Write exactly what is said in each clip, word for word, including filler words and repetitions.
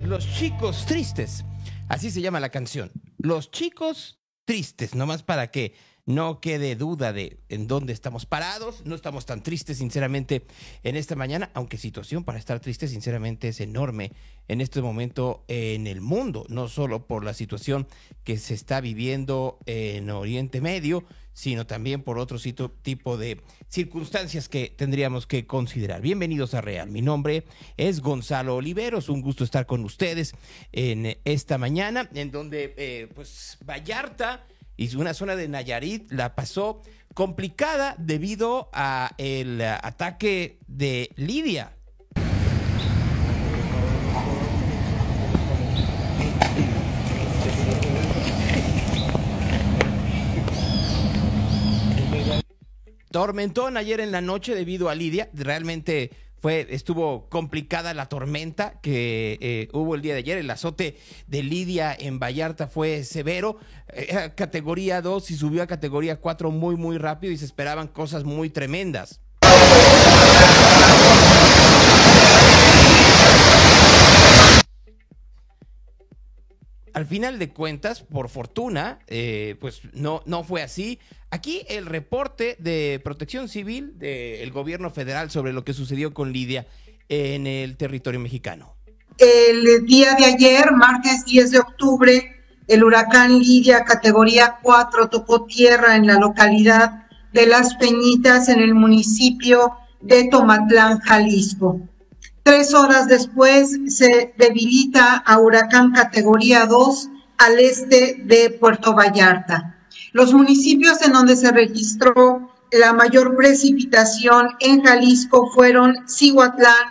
Los chicos tristes, así se llama la canción. Los chicos tristes, nomás para que no quede duda de en dónde estamos parados. No estamos tan tristes, sinceramente, en esta mañana, aunque situación para estar tristes, sinceramente, es enorme en este momento en el mundo, no solo por la situación que se está viviendo en Oriente Medio, sino también por otro tipo de circunstancias que tendríamos que considerar. Bienvenidos a Real. Mi nombre es Gonzalo Oliveros. Un gusto estar con ustedes en esta mañana, en donde eh, pues Vallarta y una zona de Nayarit la pasó complicada debido a el ataque de Lidia. Tormentón ayer en la noche debido a Lidia. Realmente fue, estuvo complicada la tormenta que eh, hubo el día de ayer. El azote de Lidia en Vallarta fue severo. Era categoría dos y subió a categoría cuatro muy, muy rápido y se esperaban cosas muy tremendas. Al final de cuentas, por fortuna, eh, pues no, no fue así. Aquí el reporte de Protección Civil del gobierno federal sobre lo que sucedió con Lidia en el territorio mexicano. El día de ayer, martes diez de octubre, el huracán Lidia, categoría cuatro, tocó tierra en la localidad de Las Peñitas, en el municipio de Tomatlán, Jalisco. Tres horas después se debilita a huracán categoría dos al este de Puerto Vallarta. Los municipios en donde se registró la mayor precipitación en Jalisco fueron Cihuatlán,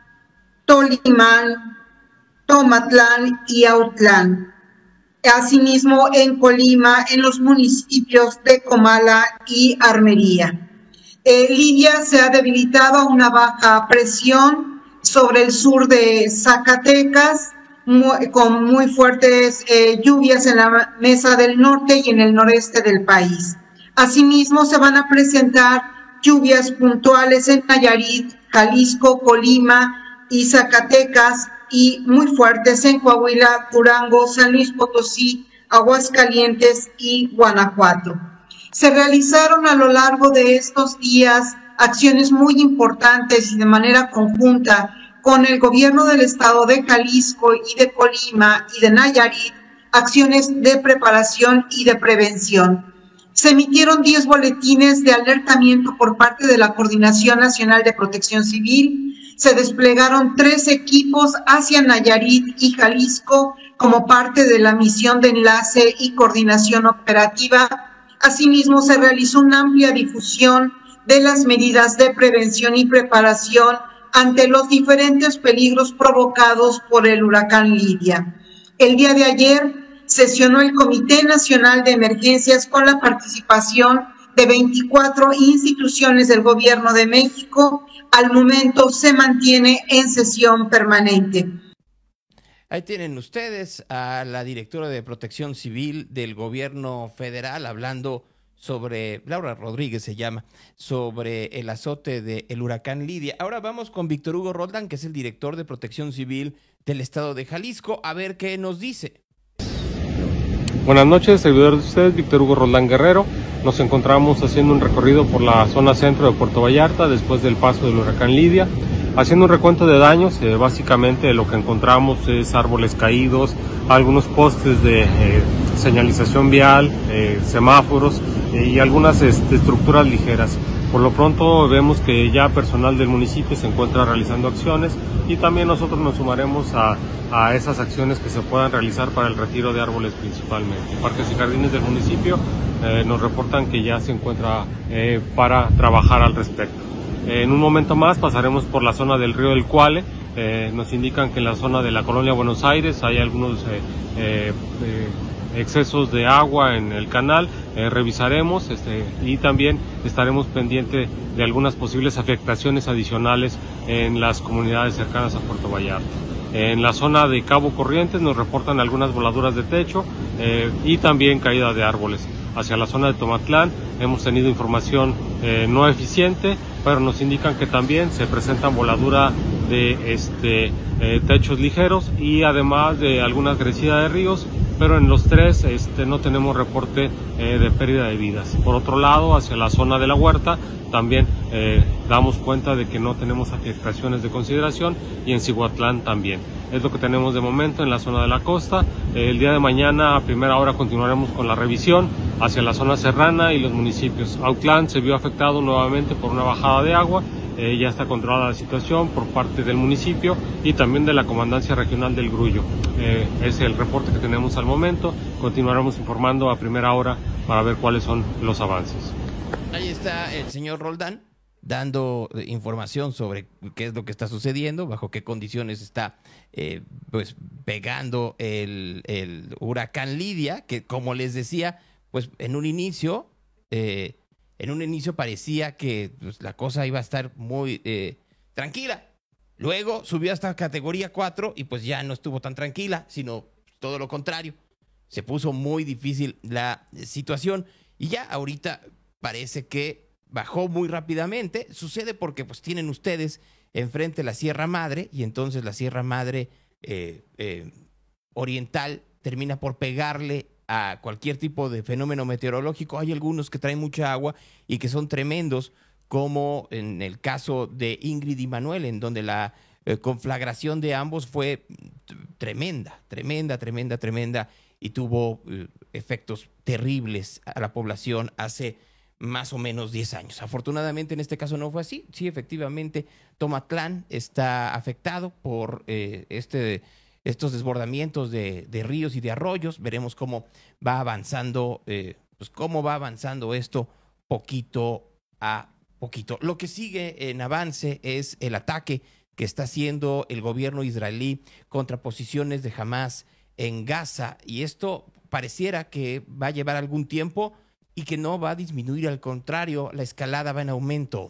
Tolimán, Tomatlán y Autlán. Asimismo, en Colima, en los municipios de Comala y Armería. Eh, Lidia se ha debilitado a una baja presión sobre el sur de Zacatecas, muy, con muy fuertes eh, lluvias en la mesa del norte y en el noreste del país. Asimismo, se van a presentar lluvias puntuales en Nayarit, Jalisco, Colima y Zacatecas, y muy fuertes en Coahuila, Durango, San Luis Potosí, Aguascalientes y Guanajuato. Se realizaron a lo largo de estos días acciones muy importantes y de manera conjunta con el gobierno del estado de Jalisco y de Colima y de Nayarit, acciones de preparación y de prevención. Se emitieron diez boletines de alertamiento por parte de la Coordinación Nacional de Protección Civil. Se desplegaron tres equipos hacia Nayarit y Jalisco como parte de la misión de enlace y coordinación operativa. Asimismo, se realizó una amplia difusión de las medidas de prevención y preparación ante los diferentes peligros provocados por el huracán Lidia. El día de ayer sesionó el Comité Nacional de Emergencias con la participación de veinticuatro instituciones del Gobierno de México. Al momento se mantiene en sesión permanente. Ahí tienen ustedes a la directora de Protección Civil del Gobierno Federal hablando sobre, Laura Rodríguez se llama, sobre el azote del huracán Lidia. Ahora vamos con Víctor Hugo Roldán, que es el director de Protección Civil del estado de Jalisco, a ver qué nos dice. Buenas noches, servidor de ustedes, Víctor Hugo Roldán Guerrero. Nos encontramos haciendo un recorrido por la zona centro de Puerto Vallarta después del paso del huracán Lidia, haciendo un recuento de daños. Eh, básicamente lo que encontramos es árboles caídos, algunos postes de eh, señalización vial, eh, semáforos eh, y algunas este, estructuras ligeras. Por lo pronto vemos que ya personal del municipio se encuentra realizando acciones y también nosotros nos sumaremos a, a esas acciones que se puedan realizar para el retiro de árboles principalmente. Parques y Jardines del municipio eh, nos reportan que ya se encuentra eh, para trabajar al respecto. Eh, en un momento más pasaremos por la zona del río del Cuale. Eh, nos indican que en la zona de la colonia Buenos Aires hay algunos eh, eh, eh, excesos de agua en el canal. Eh, revisaremos este, y también estaremos pendientes de algunas posibles afectaciones adicionales en las comunidades cercanas a Puerto Vallarta. En la zona de Cabo Corrientes nos reportan algunas voladuras de techo eh, y también caída de árboles. Hacia la zona de Tomatlán hemos tenido información eh, no eficiente, pero nos indican que también se presentan voladuras de este, eh, techos ligeros y además de alguna crecida de ríos, pero en los tres este, no tenemos reporte eh, de pérdida de vidas. Por otro lado, hacia la zona de la huerta también eh, damos cuenta de que no tenemos afectaciones de consideración, y en Cihuatlán también. Es lo que tenemos de momento en la zona de la costa. Eh, el día de mañana a primera hora continuaremos con la revisión hacia la zona serrana y los municipios. Autlán se vio afectado nuevamente por una bajada de agua. Eh, ya está controlada la situación por parte del municipio y también de la Comandancia Regional del Grullo. Eh, es el reporte que tenemos al momento. Continuaremos informando a primera hora para ver cuáles son los avances. Ahí está el señor Roldán dando información sobre qué es lo que está sucediendo, bajo qué condiciones está eh, pues pegando el, el huracán Lidia, que como les decía, pues en un inicio... Eh, En un inicio parecía que pues, la cosa iba a estar muy eh, tranquila. Luego subió hasta categoría cuatro y pues ya no estuvo tan tranquila, sino todo lo contrario. Se puso muy difícil la situación y ya ahorita parece que bajó muy rápidamente. Sucede porque pues tienen ustedes enfrente la Sierra Madre y entonces la Sierra Madre eh, eh, oriental termina por pegarle a cualquier tipo de fenómeno meteorológico. Hay algunos que traen mucha agua y que son tremendos, como en el caso de Ingrid y Manuel, en donde la eh, conflagración de ambos fue tremenda, tremenda, tremenda, tremenda, y tuvo eh, efectos terribles a la población hace más o menos diez años. Afortunadamente en este caso no fue así. Sí, efectivamente, Tomatlán está afectado por eh, este... estos desbordamientos de, de ríos y de arroyos. Veremos cómo va avanzando, eh, pues cómo va avanzando esto poquito a poquito. Lo que sigue en avance es el ataque que está haciendo el gobierno israelí contra posiciones de Hamás en Gaza, y esto pareciera que va a llevar algún tiempo y que no va a disminuir, al contrario, la escalada va en aumento.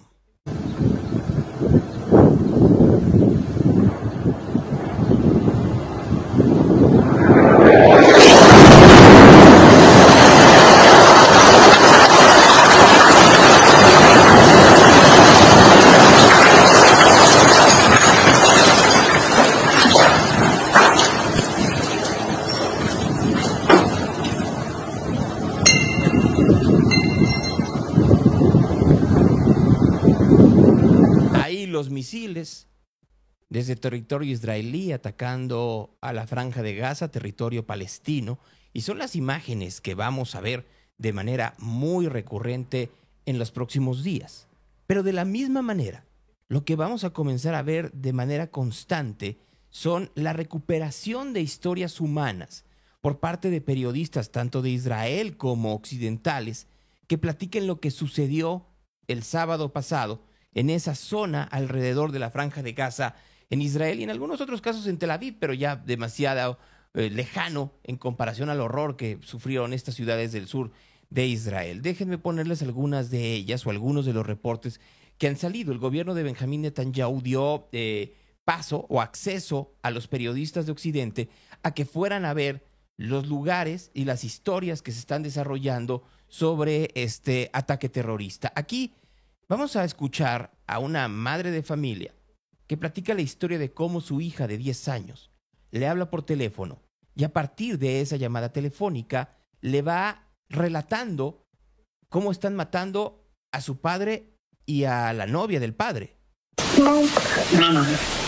Los misiles desde territorio israelí atacando a la Franja de Gaza, territorio palestino, y son las imágenes que vamos a ver de manera muy recurrente en los próximos días. Pero de la misma manera, lo que vamos a comenzar a ver de manera constante son la recuperación de historias humanas por parte de periodistas tanto de Israel como occidentales que platiquen lo que sucedió el sábado pasado en esa zona alrededor de la Franja de Gaza en Israel y en algunos otros casos en Tel Aviv, pero ya demasiado eh, lejano en comparación al horror que sufrieron estas ciudades del sur de Israel. Déjenme ponerles algunas de ellas o algunos de los reportes que han salido. El gobierno de Benjamín Netanyahu dio eh, paso o acceso a los periodistas de Occidente a que fueran a ver los lugares y las historias que se están desarrollando sobre este ataque terrorista. Aquí vamos a escuchar a una madre de familia que platica la historia de cómo su hija de diez años le habla por teléfono y a partir de esa llamada telefónica le va relatando cómo están matando a su padre y a la novia del padre. No, no,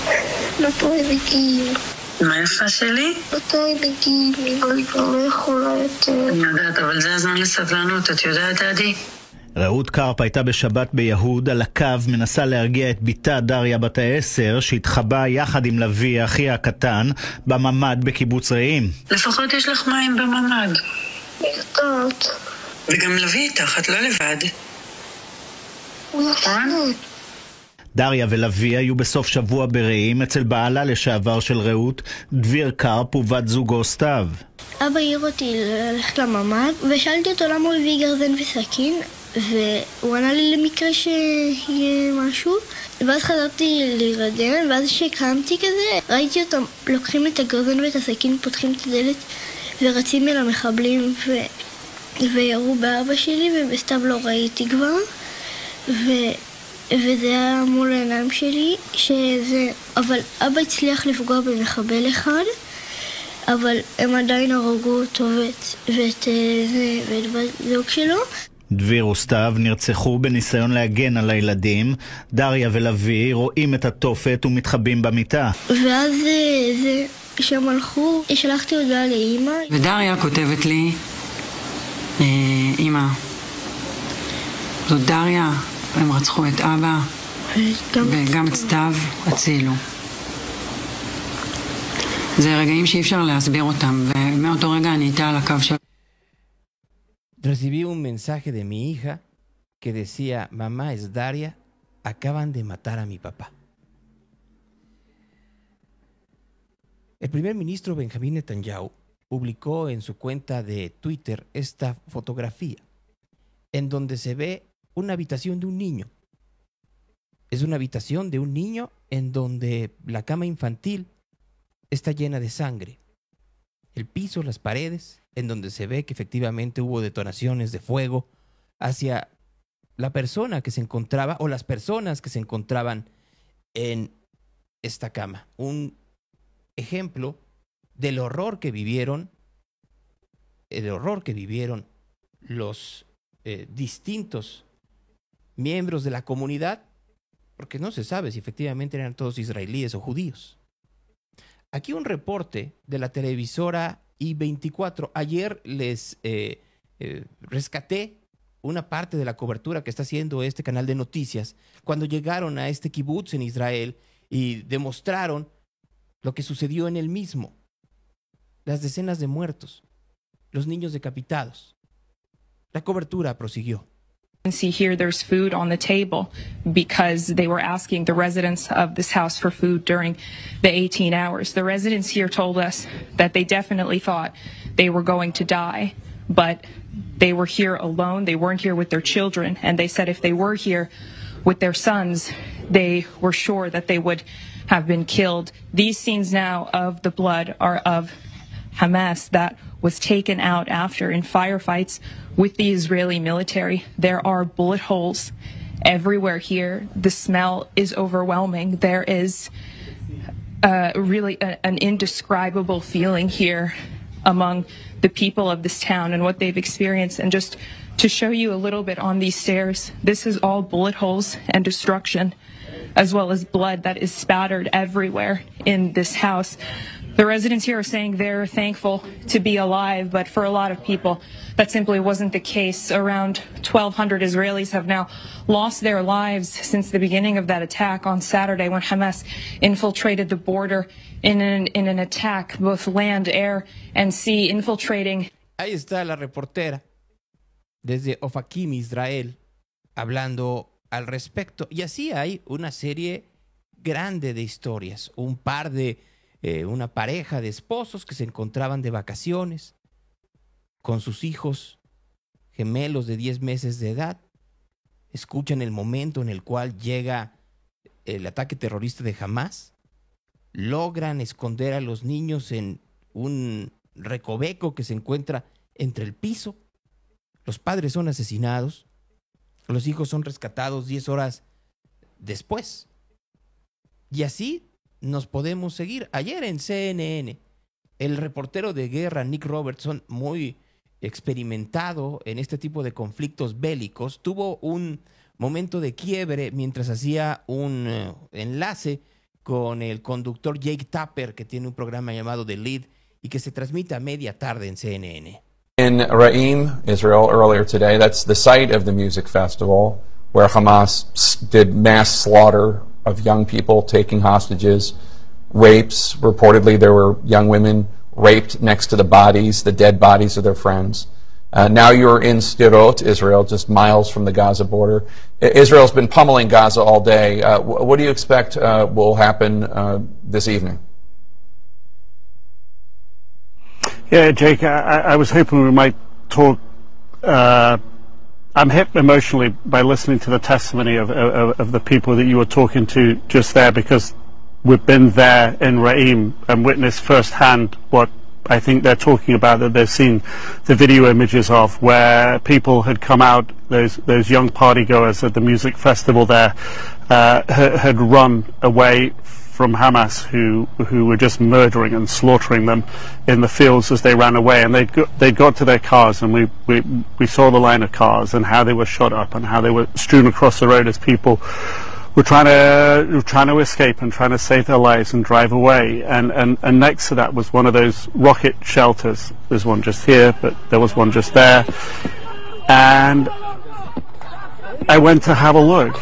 לא תורי בגיל. מה יפה שלי? לא תורי בגיל, אני כבר לא יכולה יותר. אני יודעת, אבל זה הזמן לסבלנות, את יודעת, עדי? רעות קרפ הייתה בשבת ביהוד על הקו, מנסה להרגיע את ביתה דריה בת העשר שהתחבא יחד עם לוי אחיה הקטן בממד בקיבוץ רעים. לפחות יש לך מים בממד. יודעת. וגם לוי איתך, את לא לבד. הוא ישנות. דריה ולוי היו בסוף שבוע ברעים אצל בעלה לשעבר של רעות, דביר קרפ ובת זוגו סתיו. אבא העיר אותי ללכת לממד ושאלתי אותו למה הוא הביא גרזן וסכין והוא ענה לי למקרה שיהיה משהו ואז חזרתי להירדם ואז שקמתי כזה ראיתי אותם לוקחים את הגרזן ואת הסכין פותחים את הדלת ורצים אל המחבלים ו... וירו באבא שלי ובסתיו לא ראיתי כבר ו... וזה היה מול העיניים שלי, שזה... אבל אבא הצליח לפגוע במחבל אחד, אבל הם עדיין הרגו אותו ואת, ואת, ואת בת זוג שלו. דביר וסתיו נרצחו בניסיון להגן על הילדים. דריה ולוי רואים את התופת ומתחבאים במיטה. ואז זה, שהם הלכו, שלחתי הודעה לאמא. ודריה כותבת לי, אמא, זאת דריה, הם רצחו את אבא וגם את סתיו, הצילו. זה רגעים שאי אפשר להסביר אותם, ומאותו רגע אני איתה על הקו של... Recibí un mensaje de mi hija que decía, mamá, es Daria, acaban de matar a mi papá. El primer ministro Benjamín Netanyahu publicó en su cuenta de Twitter esta fotografía, en donde se ve una habitación de un niño. Es una habitación de un niño en donde la cama infantil está llena de sangre. El piso, las paredes, en donde se ve que efectivamente hubo detonaciones de fuego hacia la persona que se encontraba o las personas que se encontraban en esta cama. Un ejemplo del horror que vivieron, el horror que vivieron los eh, distintos miembros de la comunidad, porque no se sabe si efectivamente eran todos israelíes o judíos. Aquí un reporte de la televisora I veinticuatro. Ayer les eh, eh, rescaté una parte de la cobertura que está haciendo este canal de noticias cuando llegaron a este kibutz en Israel y demostraron lo que sucedió en el mismo. Las decenas de muertos, los niños decapitados. La cobertura prosiguió. See here there's food on the table because they were asking the residents of this house for food during the eighteen hours. The residents here told us that they definitely thought they were going to die, but they were here alone. They weren't here with their children, and they said if they were here with their sons, they were sure that they would have been killed. These scenes now of the blood are of Hamas that was taken out after in firefights with the Israeli military. There are bullet holes everywhere here. The smell is overwhelming. There is uh, really a, an indescribable feeling here among the people of this town and what they've experienced. And just to show you a little bit on these stairs, this is all bullet holes and destruction, as well as blood that is spattered everywhere in this house. The residents here are saying they're thankful to be alive, but for a lot of people, that simply wasn't the case. Around twelve hundred Israelis have now lost their lives since the beginning of that attack on Saturday when Hamas infiltrated the border in an, in an attack, both land, air, and sea, infiltrating. Ahí está la reportera desde Ofakim, Israel, hablando al respecto. Y así hay una serie grande de historias, un par de Eh, una pareja de esposos que se encontraban de vacaciones con sus hijos gemelos de diez meses de edad. Escuchan el momento en el cual llega el ataque terrorista de Hamas. Logran esconder a los niños en un recoveco que se encuentra entre el piso. Los padres son asesinados. Los hijos son rescatados diez horas después. Y así nos podemos seguir. Ayer en C N N, el reportero de guerra Nick Robertson, muy experimentado en este tipo de conflictos bélicos, tuvo un momento de quiebre mientras hacía un uh, enlace con el conductor Jake Tapper, que tiene un programa llamado The Lead y que se transmite a media tarde en C N N. In Ra'im, Israel, earlier today, that's the site of the music festival where Hamas did mass slaughter of young people, taking hostages, rapes. Reportedly, there were young women raped next to the bodies, the dead bodies of their friends. Uh, now you're in Sderot, Israel, just miles from the Gaza border. Israel's been pummeling Gaza all day. Uh, what do you expect uh, will happen uh, this evening? Yeah, Jake, I, I was hoping we might talk. Uh, I'm hit emotionally by listening to the testimony of, of, of the people that you were talking to just there, because we've been there in Ra'im and witnessed firsthand what I think they're talking about that they've seen the video images of where people had come out, those those young partygoers at the music festival there, uh, had, had run away from Hamas, who who were just murdering and slaughtering them in the fields as they ran away. And they they got to their cars, and we, we we saw the line of cars and how they were shot up and how they were strewn across the road as people were trying to were trying to escape and trying to save their lives and drive away. And, and and next to that was one of those rocket shelters. There's one just here, but there was one just there. And I went to have a look,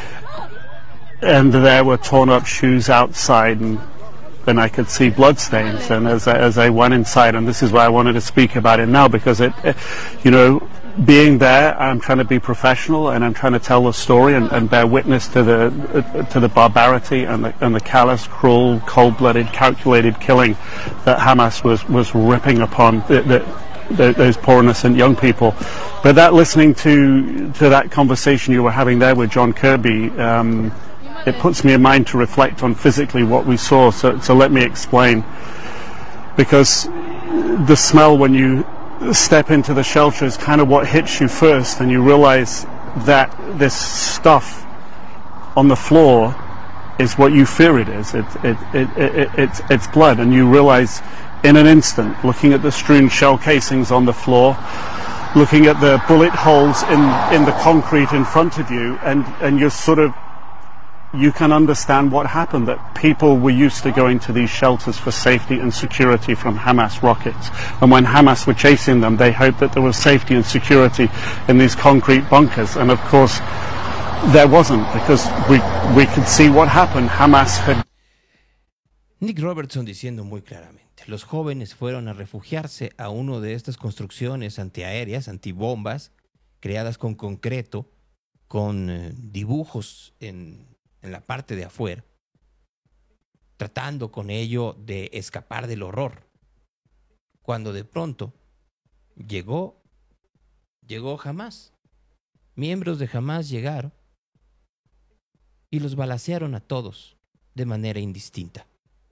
and there were torn up shoes outside, and then I could see bloodstains. And as I, as I went inside, and this is why I wanted to speak about it now, because it, it you know, being there, I'm trying to be professional, and I'm trying to tell the story and, and bear witness to the uh, to the barbarity and the, and the callous, cruel, cold-blooded, calculated killing that Hamas was was ripping upon the, the, the, those poor innocent young people. But that, listening to to that conversation you were having there with John Kirby, um, it puts me in mind to reflect on physically what we saw. So, so let me explain. Because the smell when you step into the shelter is kind of what hits you first, and you realize that this stuff on the floor is what you fear it is. It, it, it, it, it, it's, it's blood, and you realize in an instant, looking at the strewn shell casings on the floor, looking at the bullet holes in, in the concrete in front of you, and, and you're sort of, you can understand what happened, that people were used to going to these shelters for safety and security from Hamas rockets. And when Hamas were chasing them, they hoped that there was safety and security in these concrete bunkers. And of course, there wasn't, because we, we could see what happened. Hamas had... Nick Robertson diciendo muy claramente, los jóvenes fueron a refugiarse a uno de estas construcciones antiaéreas, antibombas, creadas con concreto, con eh, dibujos en... en la parte de afuera, tratando con ello de escapar del horror. Cuando de pronto llegó, llegó Hamas. Miembros de Hamas llegaron y los balacearon a todos de manera indistinta.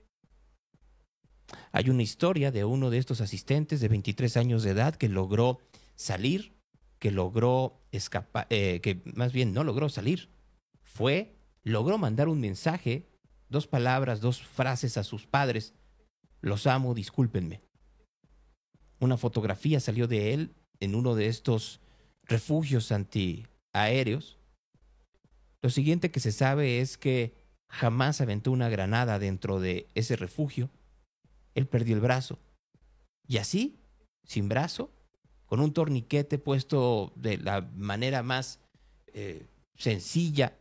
Hay una historia de uno de estos asistentes de veintitrés años de edad que logró salir, que logró escapar, eh, que más bien no logró salir, fue... logró mandar un mensaje, dos palabras, dos frases a sus padres. Los amo, discúlpenme. Una fotografía salió de él en uno de estos refugios antiaéreos. Lo siguiente que se sabe es que jamás aventó una granada dentro de ese refugio. Él perdió el brazo. Y así, sin brazo, con un torniquete puesto de la manera más eh, sencilla,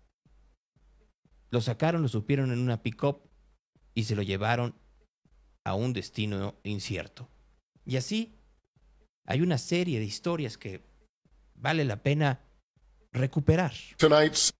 lo sacaron, lo supieron en una pick-up y se lo llevaron a un destino incierto. Y así hay una serie de historias que vale la pena recuperar. Tonight,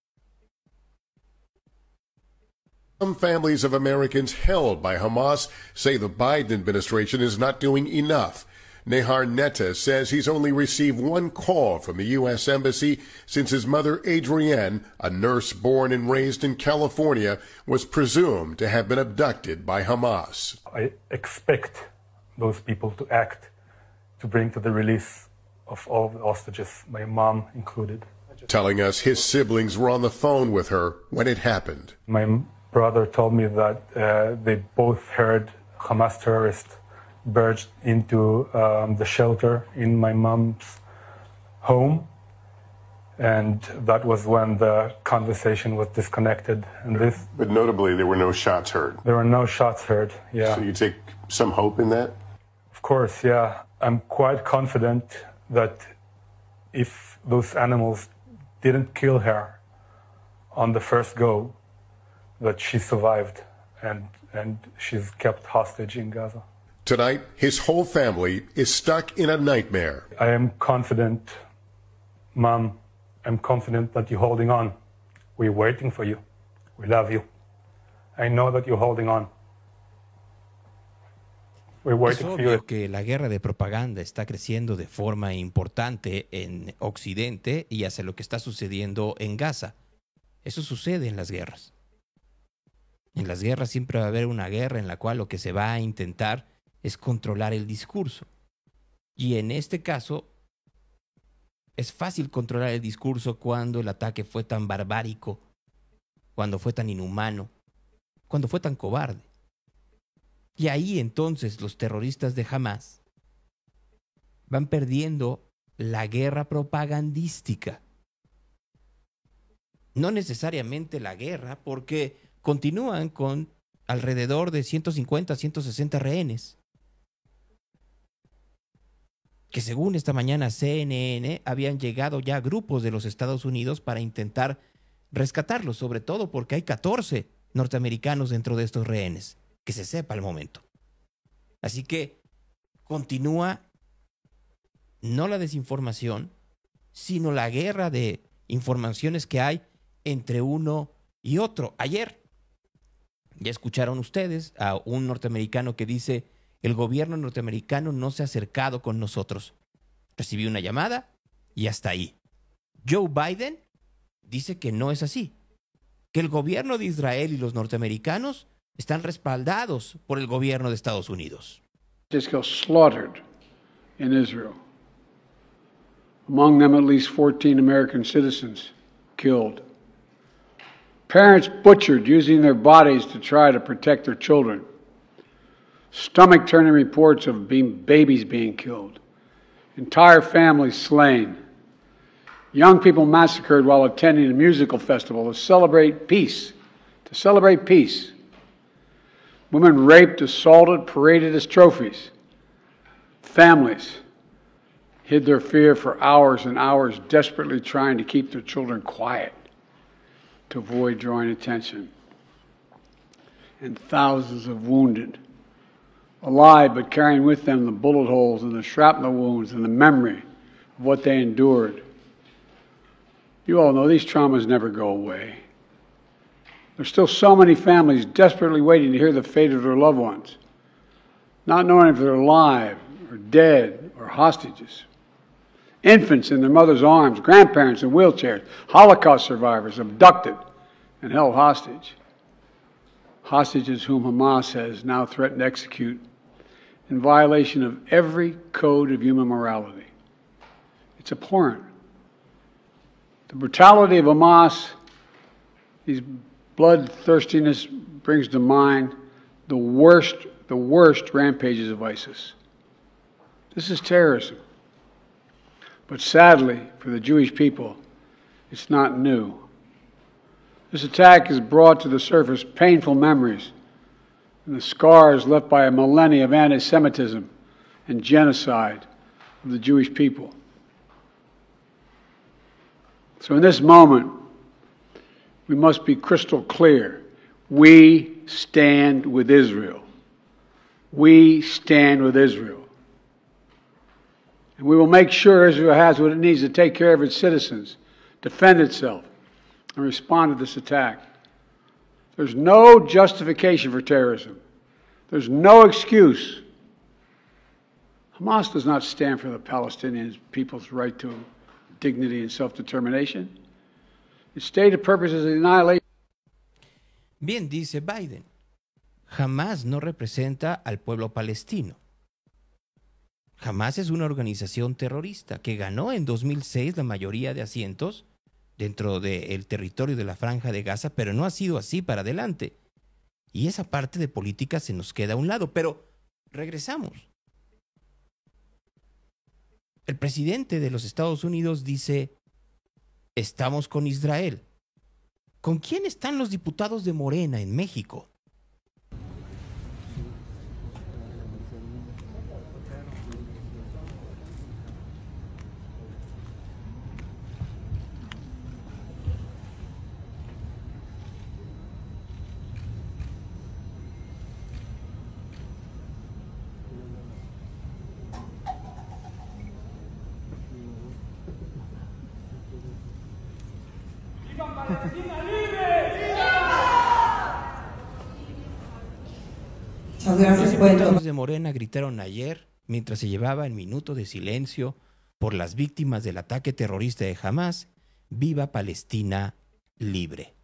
some families of Americans held by Hamas say the Biden administration is not doing enough. Nehar Netta says he's only received one call from the U S Embassy since his mother, Adrienne, a nurse born and raised in California, was presumed to have been abducted by Hamas. I expect those people to act to bring to the release of all of the hostages, my mom included. Telling us his siblings were on the phone with her when it happened. My brother told me that uh, they both heard Hamas terrorists barged into um, the shelter in my mom's home, and that was when the conversation was disconnected. And this, but notably, there were no shots heard. There were no shots heard. Yeah. So you take some hope in that? Of course, yeah. I'm quite confident that if those animals didn't kill her on the first go, that she survived and and she's kept hostage in Gaza. Tonight, his whole family is stuck in a nightmare. I am confident, Mom, I'm confident that you're holding on. We're waiting for you. We love you. I know that you're holding on. We're waiting Es for you. obvio que la guerra de propaganda está creciendo de forma importante en Occidente y hacia lo que está sucediendo en Gaza. Eso sucede en las guerras. En las guerras siempre va a haber una guerra en la cual lo que se va a intentar es controlar el discurso. Y en este caso, es fácil controlar el discurso cuando el ataque fue tan barbárico, cuando fue tan inhumano, cuando fue tan cobarde. Y ahí entonces los terroristas de Hamás van perdiendo la guerra propagandística. No necesariamente la guerra, porque continúan con alrededor de ciento cincuenta, ciento sesenta rehenes, que según esta mañana C N N habían llegado ya grupos de los Estados Unidos para intentar rescatarlos, sobre todo porque hay catorce norteamericanos dentro de estos rehenes, que se sepa al momento. Así que continúa no la desinformación, sino la guerra de informaciones que hay entre uno y otro. Ayer ya escucharon ustedes a un norteamericano que dice: el gobierno norteamericano no se ha acercado con nosotros. Recibí una llamada y hasta ahí. Joe Biden dice que no es así, que el gobierno de Israel y los norteamericanos están respaldados por el gobierno de Estados Unidos. Just got slaughtered in Israel. Among them, at least fourteen American citizens killed. Parents butchered using their bodies to try to protect their children. Stomach-turning reports of being, babies being killed. Entire families slain. Young people massacred while attending a musical festival to celebrate peace. To celebrate peace. Women raped, assaulted, paraded as trophies. Families hid their fear for hours and hours, desperately trying to keep their children quiet to avoid drawing attention. And thousands of wounded, alive but carrying with them the bullet holes and the shrapnel wounds and the memory of what they endured. You all know these traumas never go away. There's still so many families desperately waiting to hear the fate of their loved ones, not knowing if they're alive or dead or hostages. Infants in their mother's arms, grandparents in wheelchairs, Holocaust survivors abducted and held hostage. Hostages whom Hamas has now threatened to execute in violation of every code of human morality. It's abhorrent. The brutality of Hamas, these bloodthirstiness brings to mind the worst, the worst rampages of ISIS. This is terrorism. But sadly, for the Jewish people, it's not new. This attack has brought to the surface painful memories and the scars left by a millennia of anti-Semitism and genocide of the Jewish people. So in this moment, we must be crystal clear. We stand with Israel. We stand with Israel. And we will make sure Israel has what it needs to take care of its citizens, defend itself, and respond to this attack. There's no justification for terrorism. There's no excuse. Hamas does not stand for the Palestinian people's right to dignity and self-determination. Its stated purpose is the annihilation. Bien, dice Biden, Hamas no representa al pueblo palestino. Hamas es una organización terrorista que ganó en dos mil seis la mayoría de asientos dentro del territorio de la Franja de Gaza, pero no ha sido así para adelante. Y esa parte de política se nos queda a un lado, pero regresamos. El presidente de los Estados Unidos dice: estamos con Israel. ¿Con quién están los diputados de Morena en México? Los diputados de Morena gritaron ayer mientras se llevaba el minuto de silencio por las víctimas del ataque terrorista de Hamas: ¡Viva Palestina libre!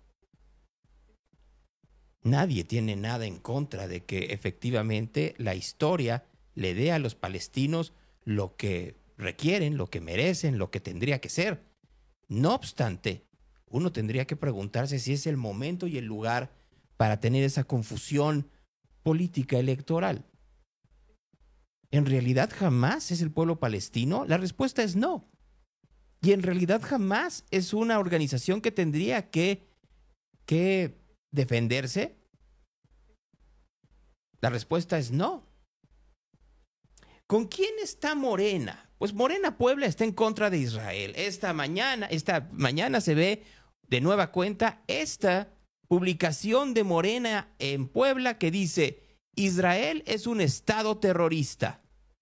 Nadie tiene nada en contra de que efectivamente la historia le dé a los palestinos lo que requieren, lo que merecen, lo que tendría que ser. No obstante, uno tendría que preguntarse si es el momento y el lugar para tener esa confusión política electoral. ¿En realidad jamás es el pueblo palestino? La respuesta es no. Y en realidad jamás es una organización que tendría que, que defenderse. La respuesta es no. ¿Con quién está Morena? Pues Morena Puebla está en contra de Israel. Esta mañana, esta mañana se ve de nueva cuenta esta publicación de Morena en Puebla que dice: Israel es un estado terrorista.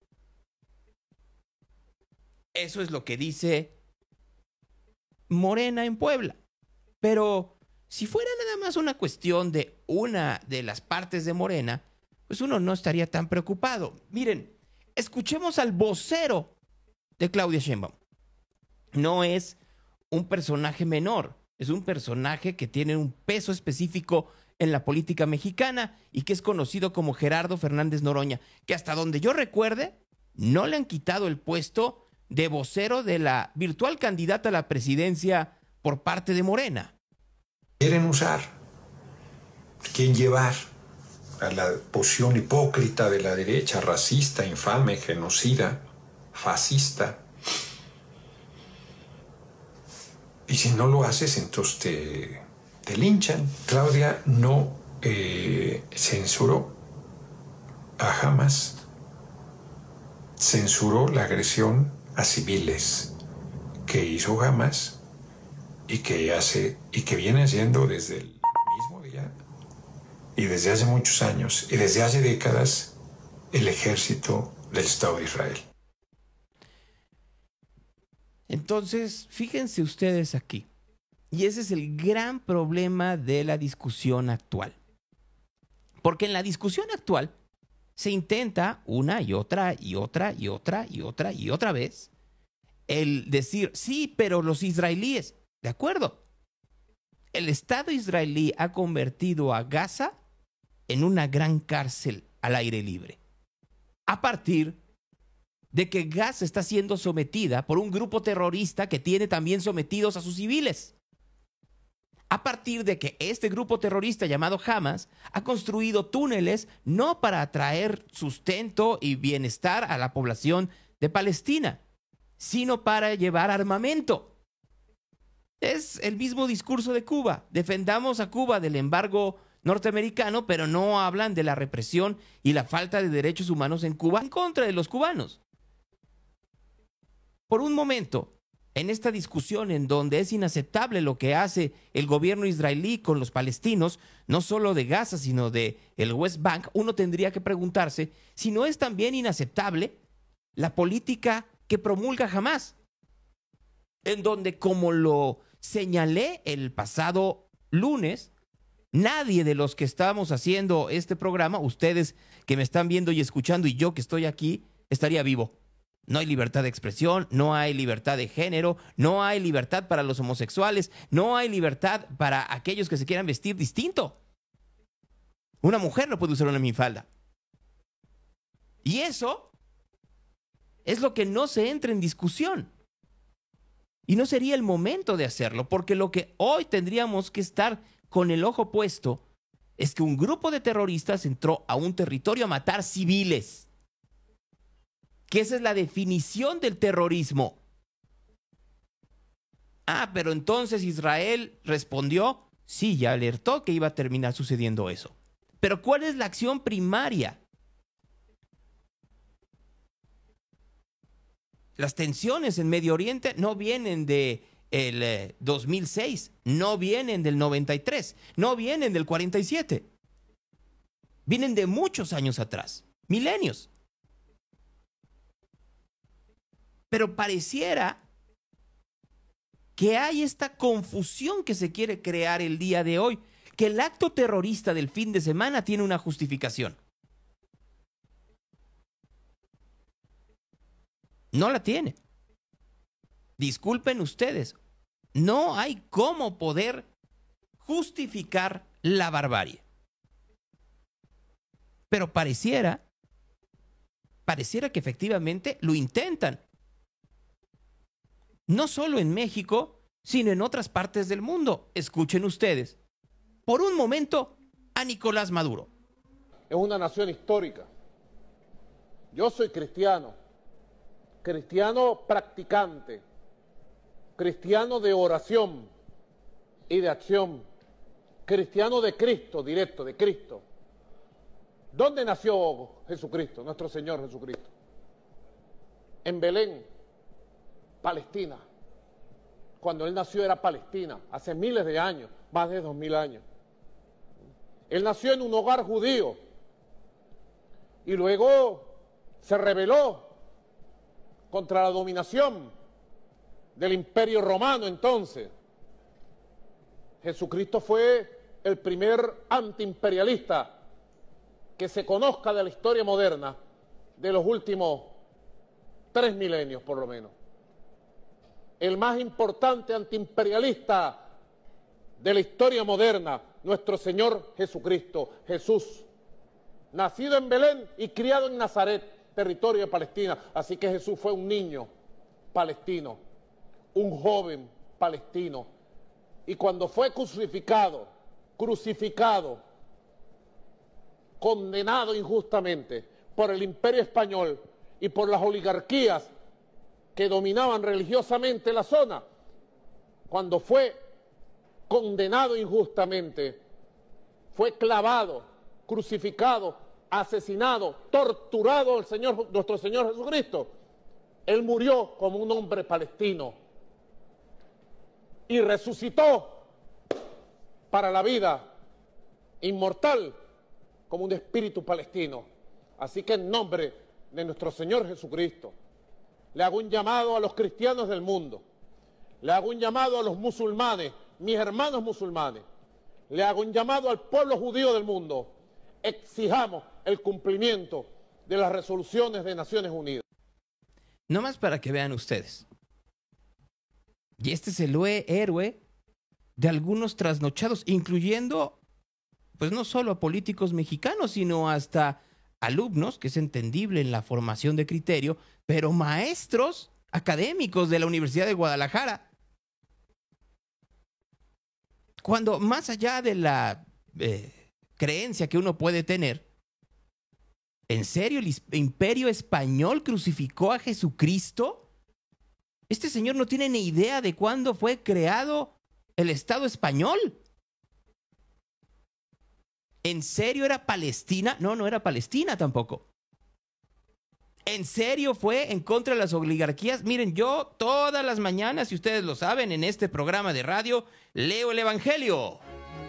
Eso es lo que dice Morena en Puebla. Pero si fuera nada más una cuestión de una de las partes de Morena, pues uno no estaría tan preocupado. Miren, escuchemos al vocero de Claudia Sheinbaum. No es un personaje menor, es un personaje que tiene un peso específico en la política mexicana y que es conocido como Gerardo Fernández Noroña, que hasta donde yo recuerde, no le han quitado el puesto de vocero de la virtual candidata a la presidencia por parte de Morena. Quieren usar, quieren llevar a la posición hipócrita de la derecha, racista, infame, genocida, fascista. Y si no lo haces, entonces te, te linchan. Claudia no eh, censuró a Hamas, censuró la agresión a civiles que hizo Hamas y que hace y que viene haciendo desde el mismo día y desde hace muchos años y desde hace décadas el ejército del Estado de Israel. Entonces, fíjense ustedes aquí, y ese es el gran problema de la discusión actual. Porque en la discusión actual se intenta una y otra y otra y otra y otra y otra vez el decir, sí, pero los israelíes, de acuerdo, el Estado israelí ha convertido a Gaza en una gran cárcel al aire libre, a partir de que Gaza está siendo sometida por un grupo terrorista que tiene también sometidos a sus civiles. A partir de que este grupo terrorista llamado Hamas ha construido túneles no para atraer sustento y bienestar a la población de Palestina, sino para llevar armamento. Es el mismo discurso de Cuba. Defendamos a Cuba del embargo norteamericano, pero no hablan de la represión y la falta de derechos humanos en Cuba en contra de los cubanos. Por un momento, en esta discusión en donde es inaceptable lo que hace el gobierno israelí con los palestinos, no solo de Gaza, sino de el West Bank, uno tendría que preguntarse si no es también inaceptable la política que promulga Hamas, en donde, como lo señalé el pasado lunes, nadie de los que estamos haciendo este programa, ustedes que me están viendo y escuchando y yo que estoy aquí, estaría vivo. No hay libertad de expresión, no hay libertad de género, no hay libertad para los homosexuales, no hay libertad para aquellos que se quieran vestir distinto. Una mujer no puede usar una minifalda. Y eso es lo que no se entra en discusión. Y no sería el momento de hacerlo, porque lo que hoy tendríamos que estar con el ojo puesto es que un grupo de terroristas entró a un territorio a matar civiles. Que esa es la definición del terrorismo. Ah, pero entonces Israel respondió, sí, ya alertó que iba a terminar sucediendo eso. Pero ¿cuál es la acción primaria? Las tensiones en Medio Oriente no vienen de el eh, dos mil seis, no vienen del noventa y tres, no vienen del cuarenta y siete. Vienen de muchos años atrás, milenios. Pero pareciera que hay esta confusión que se quiere crear el día de hoy, que el acto terrorista del fin de semana tiene una justificación. No la tiene. Disculpen ustedes, no hay cómo poder justificar la barbarie. Pero pareciera pareciera que efectivamente lo intentan. No solo en México, sino en otras partes del mundo. Escuchen ustedes, por un momento, a Nicolás Maduro. Es una nación histórica. Yo soy cristiano, cristiano practicante, cristiano de oración y de acción, cristiano de Cristo, directo, de Cristo. ¿Dónde nació Jesucristo, nuestro Señor Jesucristo? En Belén, Palestina. Cuando Él nació era Palestina, hace miles de años, más de dos mil años. Él nació en un hogar judío y luego se rebeló contra la dominación del Imperio Romano entonces. Jesucristo fue el primer antiimperialista que se conozca de la historia moderna de los últimos tres milenios por lo menos. El más importante antiimperialista de la historia moderna, nuestro Señor Jesucristo, Jesús, nacido en Belén y criado en Nazaret, territorio de Palestina. Así que Jesús fue un niño palestino, un joven palestino. Y cuando fue crucificado, crucificado, condenado injustamente por el Imperio Español y por las oligarquías que dominaban religiosamente la zona, cuando fue condenado injustamente, fue clavado, crucificado, asesinado, torturado el Señor, nuestro Señor Jesucristo. Él murió como un hombre palestino y resucitó para la vida inmortal como un espíritu palestino. Así que en nombre de nuestro Señor Jesucristo, le hago un llamado a los cristianos del mundo, le hago un llamado a los musulmanes, mis hermanos musulmanes, le hago un llamado al pueblo judío del mundo. Exijamos el cumplimiento de las resoluciones de Naciones Unidas. No más para que vean ustedes. Y este es el héroe de algunos trasnochados, incluyendo, pues no solo a políticos mexicanos, sino hasta alumnos, que es entendible en la formación de criterio, pero maestros académicos de la Universidad de Guadalajara. Cuando más allá de la eh, creencia que uno puede tener, ¿en serio el Imperio Español crucificó a Jesucristo? Este señor no tiene ni idea de cuándo fue creado el Estado español. ¿En serio era Palestina? No, no era Palestina tampoco. ¿En serio fue en contra de las oligarquías? Miren, yo todas las mañanas, si ustedes lo saben, en este programa de radio, leo el Evangelio.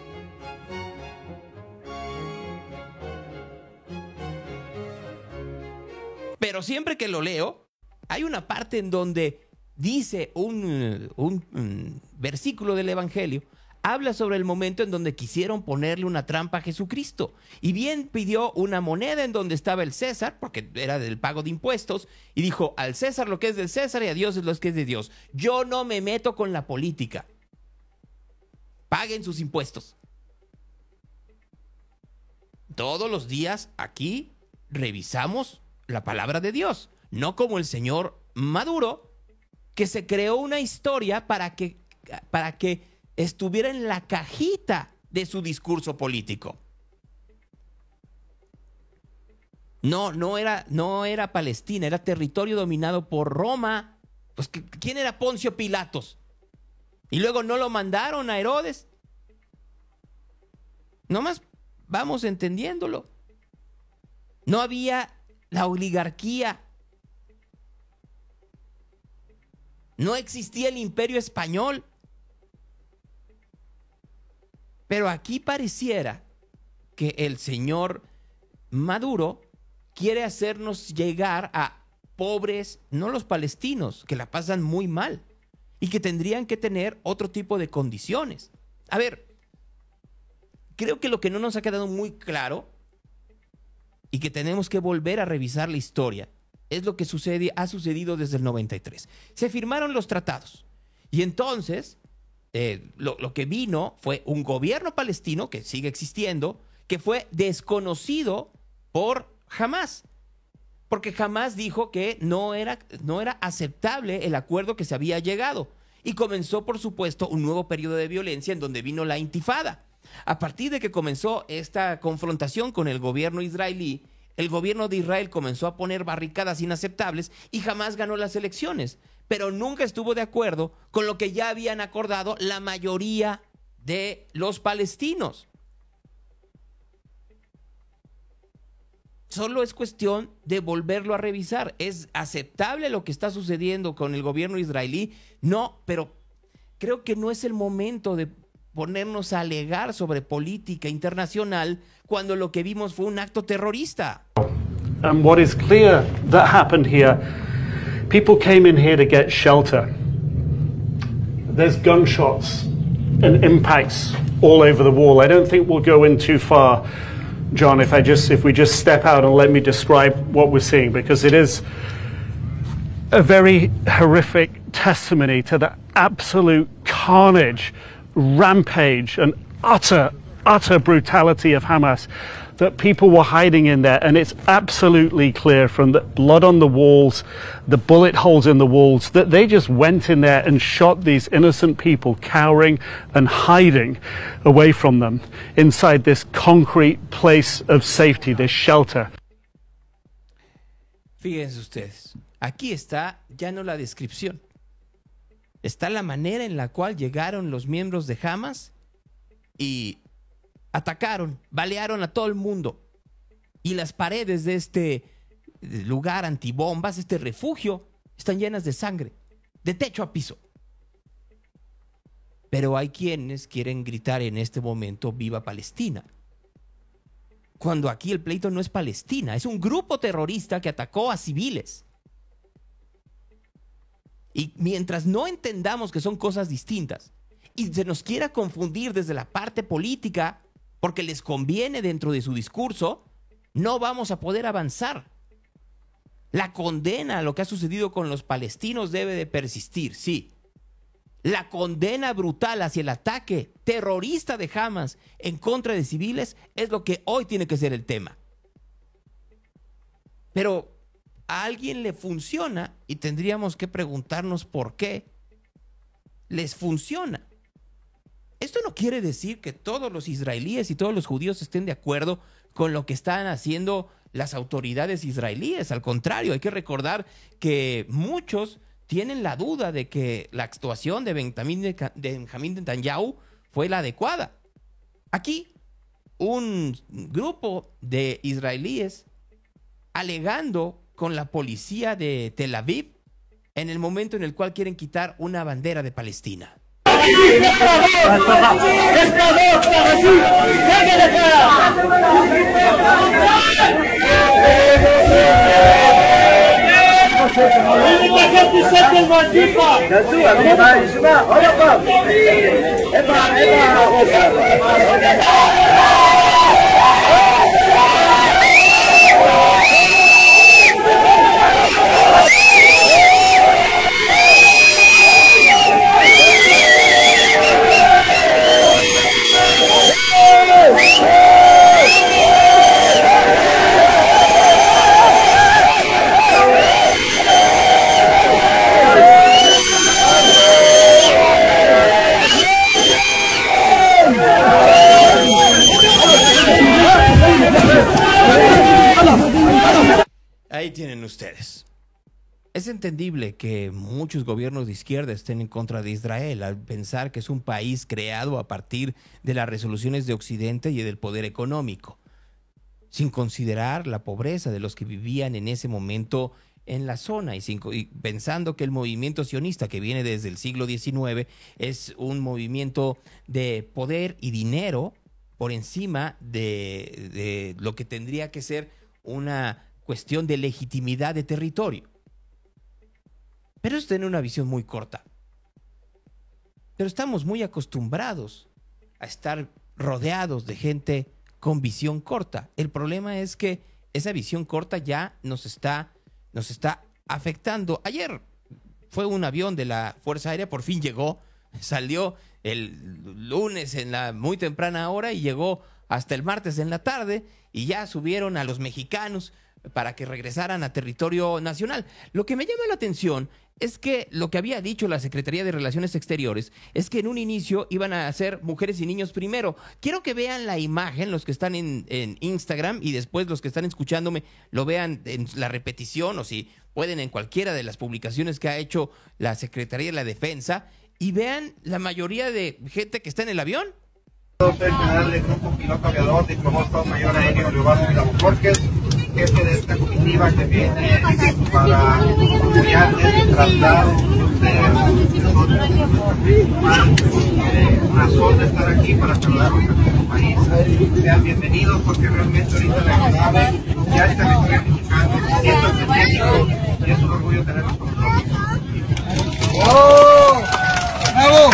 Pero siempre que lo leo, hay una parte en donde dice un, un, un versículo del Evangelio, habla sobre el momento en donde quisieron ponerle una trampa a Jesucristo. Y bien pidió una moneda en donde estaba el César, porque era del pago de impuestos, y dijo, al César lo que es del César y a Dios es lo que es de Dios. Yo no me meto con la política. Paguen sus impuestos. Todos los días aquí revisamos la palabra de Dios, no como el señor Maduro, que se creó una historia para que, para que estuviera en la cajita de su discurso político. No, no era, no era Palestina, era territorio dominado por Roma. Pues, ¿quién era Poncio Pilatos? Y luego no lo mandaron a Herodes. Nomás vamos entendiéndolo. No había la oligarquía. No existía el Imperio Español. Pero aquí pareciera que el señor Maduro quiere hacernos llegar a pobres, no los palestinos, que la pasan muy mal y que tendrían que tener otro tipo de condiciones. A ver, creo que lo que no nos ha quedado muy claro y que tenemos que volver a revisar la historia es lo que sucede, ha sucedido desde el noventa y tres. Se firmaron los tratados y entonces eh, lo, lo que vino fue un gobierno palestino que sigue existiendo, que fue desconocido por Hamás. porque jamás dijo que no era, no era aceptable el acuerdo que se había llegado. Y comenzó, por supuesto, un nuevo periodo de violencia en donde vino la intifada. A partir de que comenzó esta confrontación con el gobierno israelí, el gobierno de Israel comenzó a poner barricadas inaceptables y jamás ganó las elecciones, pero nunca estuvo de acuerdo con lo que ya habían acordado la mayoría de los palestinos. Solo es cuestión de volverlo a revisar. ¿Es aceptable lo que está sucediendo con el gobierno israelí? No, pero creo que no es el momento de ponernos a alegar sobre política internacional cuando lo que vimos fue un acto terrorista. And what is clear that happened here, people came in here to get shelter. There's gunshots and impacts all over the wall. I don't think we'll go in too far, John, if I just if we just step out and let me describe what we're seeing, because it is a very horrific testimony to the absolute carnage, rampage, and utter, utter brutality of Hamas, that people were hiding in there. And it's absolutely clear from the blood on the walls, the bullet holes in the walls, that they just went in there and shot these innocent people cowering and hiding away from them inside this concrete place of safety, this shelter. Fíjense ustedes, aquí está ya no la descripción. Está la manera en la cual llegaron los miembros de Hamas y atacaron, balearon a todo el mundo. Y las paredes de este lugar antibombas, este refugio, están llenas de sangre, de techo a piso. Pero hay quienes quieren gritar en este momento ¡Viva Palestina! Cuando aquí el pleito no es Palestina, es un grupo terrorista que atacó a civiles. Y mientras no entendamos que son cosas distintas y se nos quiera confundir desde la parte política porque les conviene dentro de su discurso, no vamos a poder avanzar. La condena a lo que ha sucedido con los palestinos debe de persistir, sí. La condena brutal hacia el ataque terrorista de Hamas en contra de civiles es lo que hoy tiene que ser el tema. Pero a alguien le funciona y tendríamos que preguntarnos por qué les funciona. Esto no quiere decir que todos los israelíes y todos los judíos estén de acuerdo con lo que están haciendo las autoridades israelíes. Al contrario, hay que recordar que muchos tienen la duda de que la actuación de Benjamín, de Benjamín Netanyahu fue la adecuada. Aquí, un grupo de israelíes alegando con la policía de Tel Aviv en el momento en el cual quieren quitar una bandera de Palestina. Ahí tienen ustedes. Es entendible que muchos gobiernos de izquierda estén en contra de Israel al pensar que es un país creado a partir de las resoluciones de Occidente y del poder económico, sin considerar la pobreza de los que vivían en ese momento en la zona y, sin, y pensando que el movimiento sionista que viene desde el siglo diecinueve es un movimiento de poder y dinero por encima de, de lo que tendría que ser una cuestión de legitimidad de territorio. Pero es tener una visión muy corta. Pero estamos muy acostumbrados a estar rodeados de gente con visión corta. El problema es que esa visión corta ya nos está, nos está afectando. Ayer fue un avión de la Fuerza Aérea, por fin llegó, salió el lunes en la muy temprana hora y llegó hasta el martes en la tarde y ya subieron a los mexicanos para que regresaran a territorio nacional. Lo que me llama la atención es que lo que había dicho la Secretaría de Relaciones Exteriores es que en un inicio iban a ser mujeres y niños primero. Quiero que vean la imagen, los que están en, en Instagram, y después los que están escuchándome lo vean en la repetición, o si pueden en cualquiera de las publicaciones que ha hecho la Secretaría de la Defensa, y vean la mayoría de gente que está en el avión. Soy el general del grupo piloto aviador, diplomado Estado Mayor Aéreo Leobardo Vidal Borges, jefe de esta comitiva que viene para apoyar el traslado de una razón de estar aquí para saludarlos a nuestro país. Sean bienvenidos porque realmente ahorita la aeronave ya está en el territorio mexicano, esto es de México y es un orgullo tenerlos con nosotros. ¡Oh! ¡Bravo!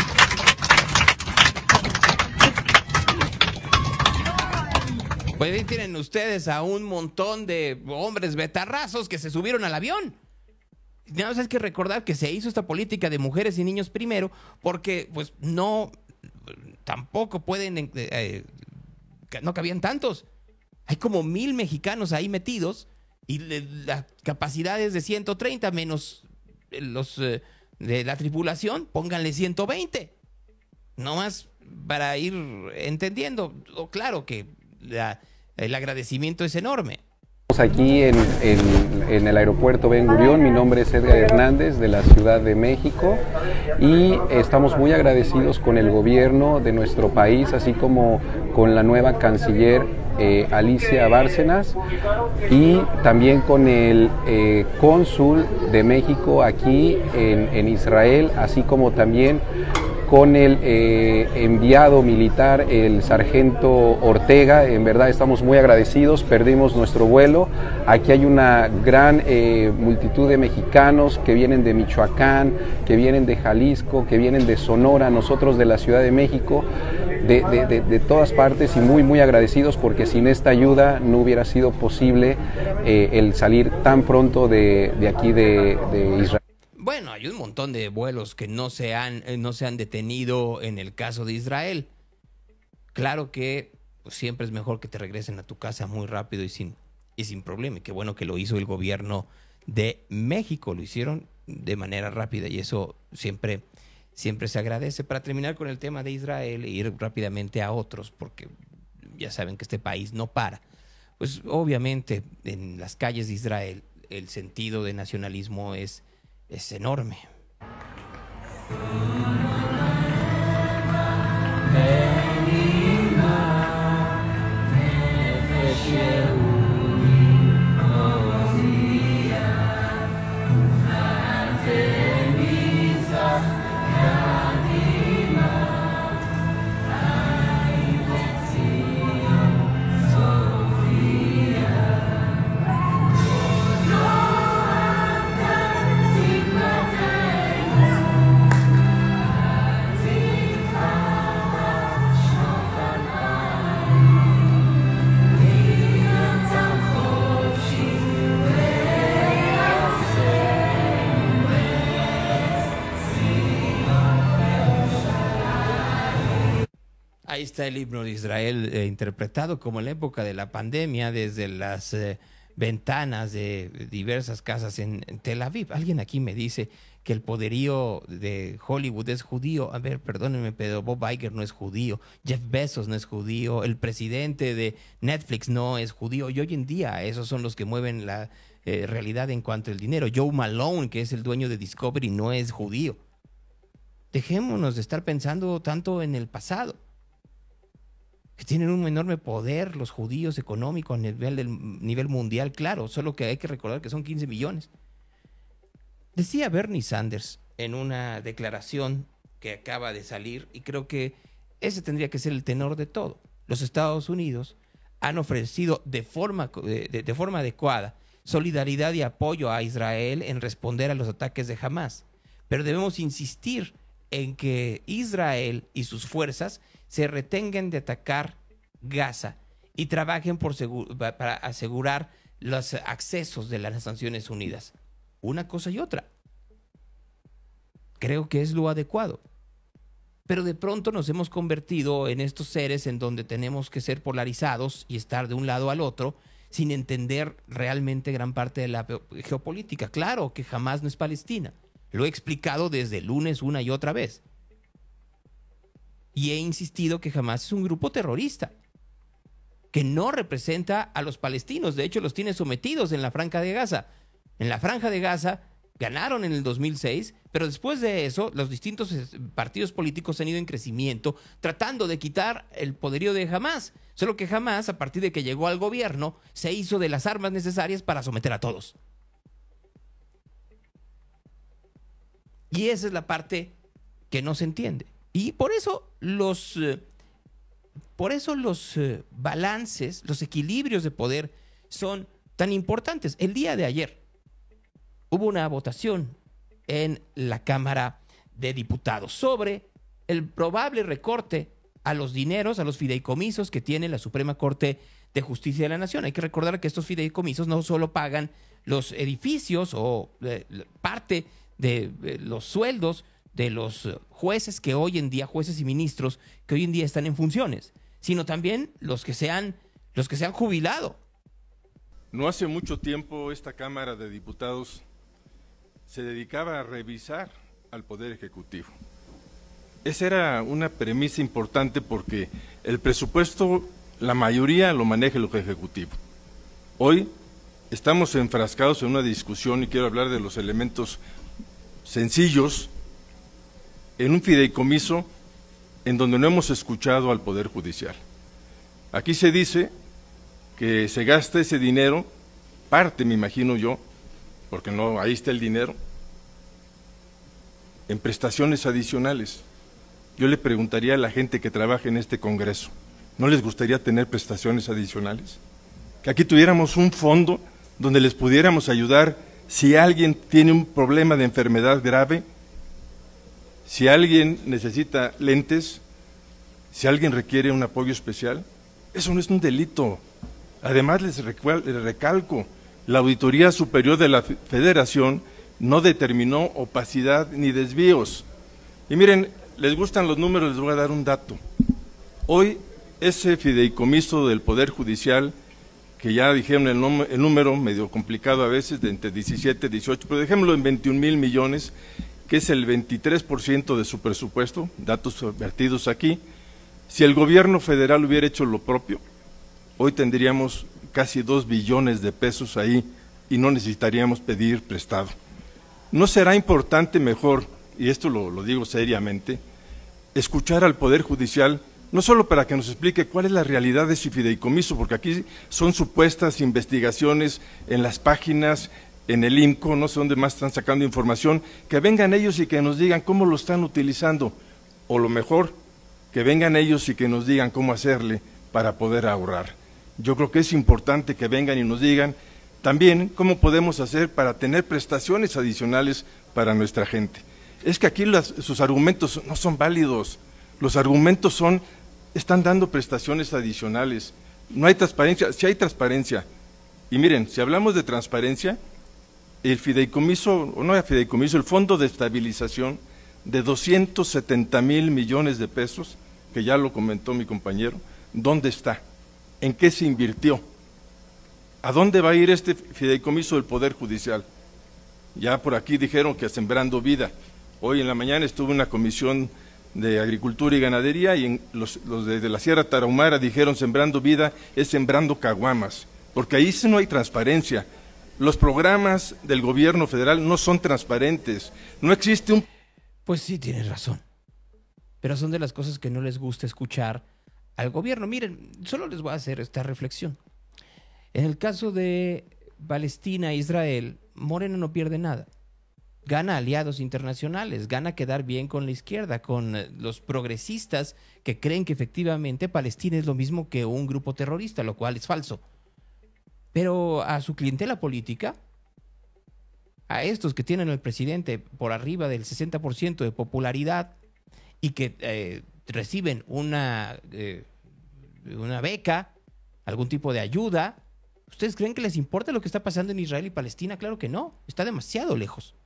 Pues ahí tienen ustedes a un montón de hombres betarrazos que se subieron al avión. Nada más hay que recordar que se hizo esta política de mujeres y niños primero porque pues no, tampoco pueden, eh, no cabían tantos. Hay como mil mexicanos ahí metidos y la capacidad es de ciento treinta menos los eh, de la tripulación, pónganle ciento veinte. No más para ir entendiendo. Claro que La, el agradecimiento es enorme. Estamos aquí en, en, en el aeropuerto Ben Gurión. Mi nombre es Edgar Hernández de la Ciudad de México y estamos muy agradecidos con el gobierno de nuestro país, así como con la nueva canciller eh, Alicia Bárcenas y también con el eh, cónsul de México aquí en, en Israel, así como también con el eh, enviado militar, el sargento Ortega. En verdad estamos muy agradecidos, perdimos nuestro vuelo. Aquí hay una gran eh, multitud de mexicanos que vienen de Michoacán, que vienen de Jalisco, que vienen de Sonora, nosotros de la Ciudad de México, de, de, de, de todas partes, y muy muy agradecidos porque sin esta ayuda no hubiera sido posible eh, el salir tan pronto de, de aquí de, de Israel. Bueno, hay un montón de vuelos que no se han, no se han detenido en el caso de Israel. Claro que pues, siempre es mejor que te regresen a tu casa muy rápido y sin, y sin problema. Y qué bueno que lo hizo el gobierno de México. Lo hicieron de manera rápida y eso siempre, siempre se agradece. Para terminar con el tema de Israel e ir rápidamente a otros, porque ya saben que este país no para. Pues obviamente en las calles de Israel el sentido de nacionalismo es... es enorme. Ahí está el himno de Israel eh, interpretado como en la época de la pandemia desde las eh, ventanas de diversas casas en, en Tel Aviv. Alguien aquí me dice que el poderío de Hollywood es judío. A ver, perdónenme, pero Bob Iger no es judío, Jeff Bezos no es judío, el presidente de Netflix no es judío. Y hoy en día esos son los que mueven la eh, realidad en cuanto al dinero. Joe Malone, que es el dueño de Discovery, no es judío. Dejémonos de estar pensando tanto en el pasado. Que tienen un enorme poder los judíos económico a nivel, del, nivel mundial, claro, solo que hay que recordar que son quince millones. Decía Bernie Sanders en una declaración que acaba de salir, y creo que ese tendría que ser el tenor de todo. Los Estados Unidos han ofrecido de forma, de, de forma adecuada solidaridad y apoyo a Israel en responder a los ataques de Hamas, pero debemos insistir en que Israel y sus fuerzas se retengan de atacar Gaza y trabajen por para asegurar los accesos de las Naciones Unidas. Una cosa y otra. Creo que es lo adecuado. Pero de pronto nos hemos convertido en estos seres en donde tenemos que ser polarizados y estar de un lado al otro sin entender realmente gran parte de la geopolítica. Claro que Hamás no es Palestina. Lo he explicado desde el lunes una y otra vez. Y he insistido que Hamás es un grupo terrorista, que no representa a los palestinos. De hecho, los tiene sometidos en la Franja de Gaza. En la Franja de Gaza ganaron en el dos mil seis, pero después de eso, los distintos partidos políticos han ido en crecimiento, tratando de quitar el poderío de Hamás. Solo que Hamás, a partir de que llegó al gobierno, se hizo de las armas necesarias para someter a todos. Y esa es la parte que no se entiende. Y por eso los, eh, por eso los eh, balances, los equilibrios de poder son tan importantes. El día de ayer hubo una votación en la Cámara de Diputados sobre el probable recorte a los dineros, a los fideicomisos que tiene la Suprema Corte de Justicia de la Nación. Hay que recordar que estos fideicomisos no solo pagan los edificios o eh, parte de eh, los sueldos de los jueces que hoy en día, jueces y ministros que hoy en día están en funciones, sino también los que se han, los que se han jubilado. No hace mucho tiempo esta Cámara de Diputados se dedicaba a revisar al Poder Ejecutivo. Esa era una premisa importante porque el presupuesto, la mayoría lo maneja el Ejecutivo. Hoy estamos enfrascados en una discusión y quiero hablar de los elementos sencillos en un fideicomiso en donde no hemos escuchado al Poder Judicial. Aquí se dice que se gasta ese dinero, parte me imagino yo, porque no, ahí está el dinero, en prestaciones adicionales. Yo le preguntaría a la gente que trabaja en este Congreso, ¿no les gustaría tener prestaciones adicionales? Que aquí tuviéramos un fondo donde les pudiéramos ayudar si alguien tiene un problema de enfermedad grave, si alguien necesita lentes, si alguien requiere un apoyo especial. Eso no es un delito. Además, les recalco, la Auditoría Superior de la Federación no determinó opacidad ni desvíos. Y miren, les gustan los números, les voy a dar un dato. Hoy, ese fideicomiso del Poder Judicial, que ya dijeron el, el número medio complicado a veces, de entre diecisiete, dieciocho, pero dejémoslo en veintiún mil millones, que es el veintitrés por ciento de su presupuesto, datos vertidos aquí. Si el gobierno federal hubiera hecho lo propio, hoy tendríamos casi dos billones de pesos ahí y no necesitaríamos pedir prestado. ¿No será importante mejor, y esto lo, lo digo seriamente, escuchar al Poder Judicial, no solo para que nos explique cuál es la realidad de ese fideicomiso, porque aquí son supuestas investigaciones en las páginas, en el I M C O, no sé dónde más están sacando información, que vengan ellos y que nos digan cómo lo están utilizando, o lo mejor, que vengan ellos y que nos digan cómo hacerle para poder ahorrar. Yo creo que es importante que vengan y nos digan también cómo podemos hacer para tener prestaciones adicionales para nuestra gente. Es que aquí las, sus argumentos no son válidos, los argumentos son, están dando prestaciones adicionales, no hay transparencia, sí hay transparencia. Y miren, si hablamos de transparencia, el fideicomiso, o no el fideicomiso, el Fondo de Estabilización de doscientos setenta mil millones de pesos, que ya lo comentó mi compañero, ¿dónde está? ¿En qué se invirtió? ¿A dónde va a ir este fideicomiso del Poder Judicial? Ya por aquí dijeron que Sembrando Vida. Hoy en la mañana estuvo una comisión de Agricultura y Ganadería y en los, los de, de la Sierra Tarahumara dijeron Sembrando Vida es sembrando caguamas, porque ahí sí no hay transparencia. Los programas del gobierno federal no son transparentes, no existe un... Pues sí, tienes razón, pero son de las cosas que no les gusta escuchar al gobierno. Miren, solo les voy a hacer esta reflexión. En el caso de Palestina e Israel, Moreno no pierde nada. Gana aliados internacionales, gana quedar bien con la izquierda, con los progresistas que creen que efectivamente Palestina es lo mismo que un grupo terrorista, lo cual es falso. Pero a su clientela política, a estos que tienen al presidente por arriba del sesenta por ciento de popularidad y que eh, reciben una, eh, una beca, algún tipo de ayuda, ¿ustedes creen que les importa lo que está pasando en Israel y Palestina? Claro que no, está demasiado lejos.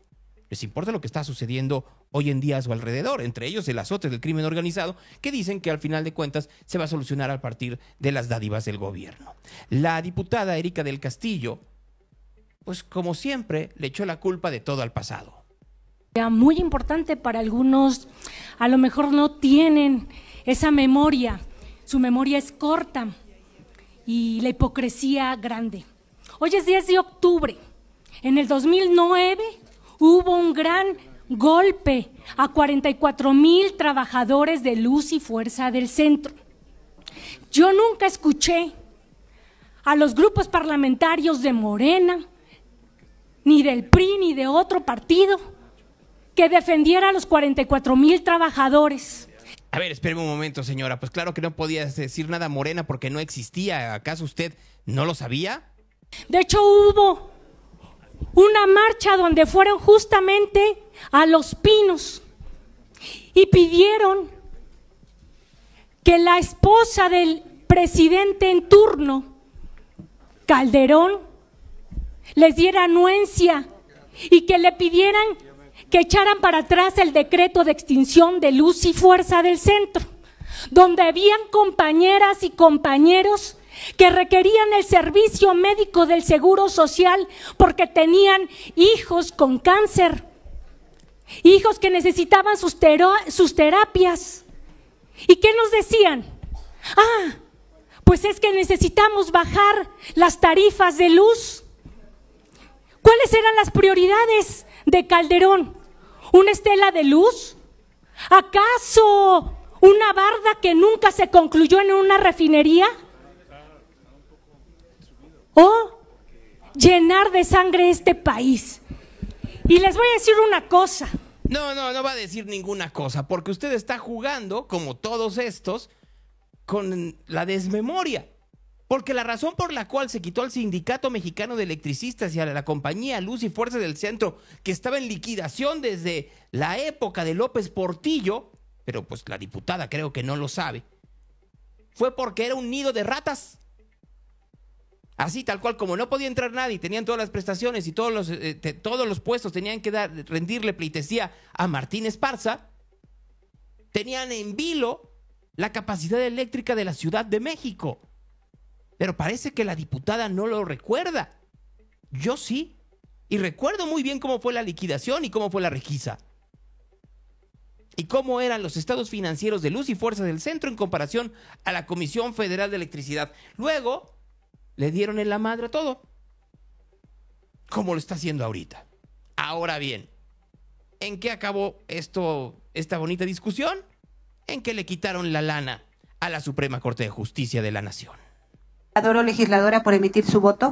Les importa lo que está sucediendo hoy en día a su alrededor, entre ellos el azote del crimen organizado, que dicen que al final de cuentas se va a solucionar a partir de las dádivas del gobierno. La diputada Erika del Castillo, pues como siempre, le echó la culpa de todo al pasado. Muy importante para algunos, a lo mejor no tienen esa memoria, su memoria es corta y la hipocresía grande. Hoy es diez de octubre, en el dos mil nueve hubo un gran golpe a cuarenta y cuatro mil trabajadores de Luz y Fuerza del Centro. Yo nunca escuché a los grupos parlamentarios de Morena, ni del P R I, ni de otro partido, que defendiera a los cuarenta y cuatro mil trabajadores. A ver, espéreme un momento, señora. Pues claro que no podía decir nada Morena porque no existía. ¿Acaso usted no lo sabía? De hecho, hubo una marcha donde fueron justamente a Los Pinos y pidieron que la esposa del presidente en turno, Calderón, les diera anuencia y que le pidieran que echaran para atrás el decreto de extinción de Luz y Fuerza del Centro, donde habían compañeras y compañeros que requerían el servicio médico del Seguro Social porque tenían hijos con cáncer, hijos que necesitaban sus, sus terapias. ¿Y qué nos decían? Ah, pues es que necesitamos bajar las tarifas de luz. ¿Cuáles eran las prioridades de Calderón? ¿Una estela de luz? ¿Acaso una barda que nunca se concluyó en una refinería? ¿O llenar de sangre este país? Y les voy a decir una cosa. No, no, no va a decir ninguna cosa, porque usted está jugando, como todos estos, con la desmemoria. Porque la razón por la cual se quitó al Sindicato Mexicano de Electricistas y a la compañía Luz y Fuerza del Centro, que estaba en liquidación desde la época de López Portillo, pero pues la diputada creo que no lo sabe, fue porque era un nido de ratas. Así, tal cual, como no podía entrar nadie, tenían todas las prestaciones y todos los, eh, te, todos los puestos tenían que dar, rendirle pleitesía a Martín Esparza, tenían en vilo la capacidad eléctrica de la Ciudad de México. Pero parece que la diputada no lo recuerda. Yo sí. Y recuerdo muy bien cómo fue la liquidación y cómo fue la requisa. Y cómo eran los estados financieros de Luz y Fuerza del Centro en comparación a la Comisión Federal de Electricidad. Luego le dieron en la madre a todo, como lo está haciendo ahorita. Ahora bien, ¿en qué acabó esto, esta bonita discusión? En que le quitaron la lana a la Suprema Corte de Justicia de la Nación. Adoro legisladora por emitir su voto.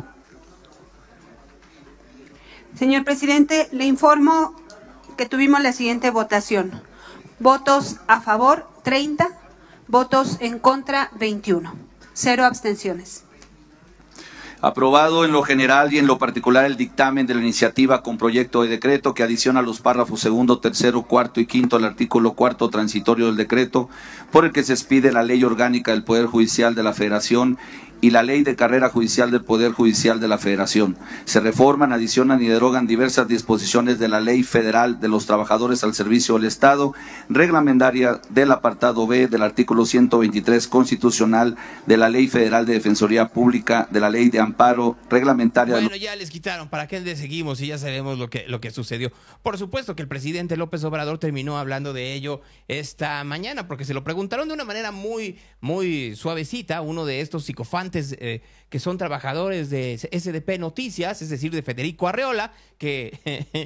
Señor presidente, le informo que tuvimos la siguiente votación. Votos a favor, treinta. Votos en contra, veintiuno. Cero abstenciones. Aprobado en lo general y en lo particular el dictamen de la iniciativa con proyecto de decreto que adiciona los párrafos segundo, tercero, cuarto y quinto al artículo cuarto transitorio del decreto por el que se expide la Ley Orgánica del Poder Judicial de la Federación y la Ley de Carrera Judicial del Poder Judicial de la Federación. Se reforman, adicionan y derogan diversas disposiciones de la Ley Federal de los Trabajadores al Servicio del Estado, reglamentaria del apartado B del artículo ciento veintitrés constitucional de la Ley Federal de Defensoría Pública, de la Ley de Amparo, reglamentaria... Bueno, ya les quitaron, ¿para qué le seguimos? Y ya sabemos lo que, lo que sucedió. Por supuesto que el presidente López Obrador terminó hablando de ello esta mañana, porque se lo preguntaron de una manera muy, muy suavecita, uno de estos psicofantes Eh, que son trabajadores de S D P Noticias, es decir, de Federico Arreola, que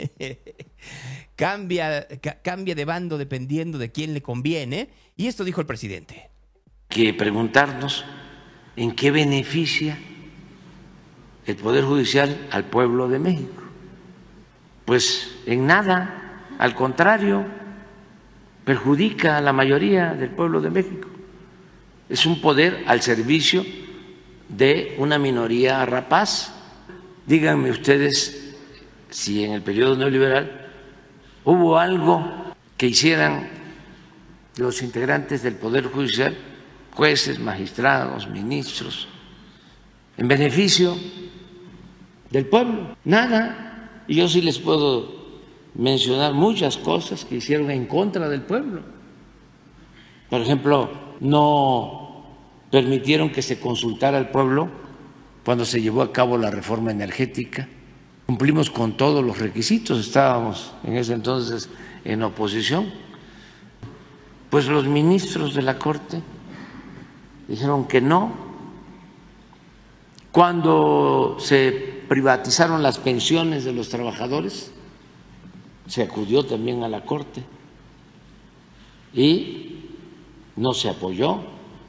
cambia, ca cambia de bando dependiendo de quién le conviene. Y esto dijo el presidente. Que preguntarnos en qué beneficia el Poder Judicial al pueblo de México. Pues en nada, al contrario, perjudica a la mayoría del pueblo de México. Es un poder al servicio de una minoría rapaz. Díganme ustedes si en el periodo neoliberal hubo algo que hicieran los integrantes del Poder Judicial, jueces, magistrados, ministros, en beneficio del pueblo. Nada. Y yo sí les puedo mencionar muchas cosas que hicieron en contra del pueblo. Por ejemplo, no permitieron que se consultara al pueblo cuando se llevó a cabo la reforma energética. Cumplimos con todos los requisitos, estábamos en ese entonces en oposición. Pues los ministros de la Corte dijeron que no. Cuando se privatizaron las pensiones de los trabajadores, se acudió también a la Corte y no se apoyó.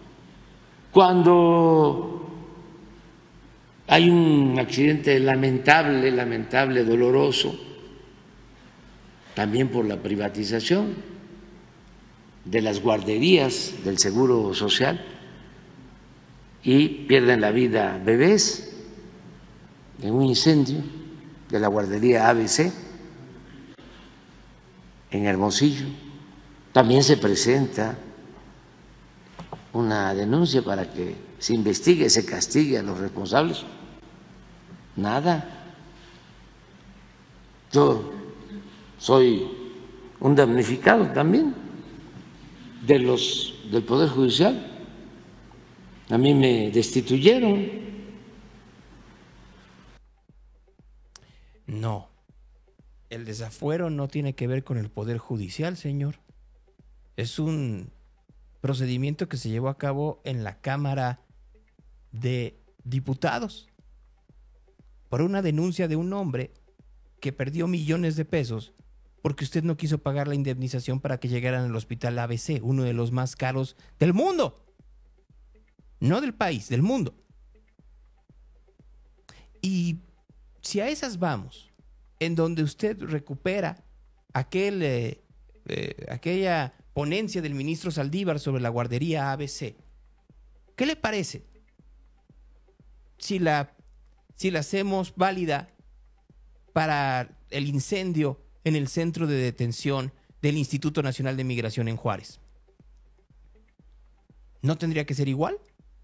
Cuando hay un accidente lamentable, lamentable, doloroso, también por la privatización de las guarderías del Seguro Social, y pierden la vida bebés en un incendio de la guardería A B C en Hermosillo. También se presenta una denuncia para que se investigue, se castigue a los responsables. Nada. Yo soy un damnificado también de los del Poder Judicial. A mí me destituyeron. No. El desafuero no tiene que ver con el Poder Judicial, señor. Es un procedimiento que se llevó a cabo en la Cámara de Diputados por una denuncia de un hombre que perdió millones de pesos porque usted no quiso pagar la indemnización para que llegaran al hospital A B C, uno de los más caros del mundo. No del país, del mundo. Y si a esas vamos, en donde usted recupera aquel, eh, eh, aquella ponencia del ministro Saldívar sobre la guardería A B C, ¿qué le parece si la, si la hacemos válida para el incendio en el centro de detención del Instituto Nacional de Migración en Juárez? ¿No tendría que ser igual?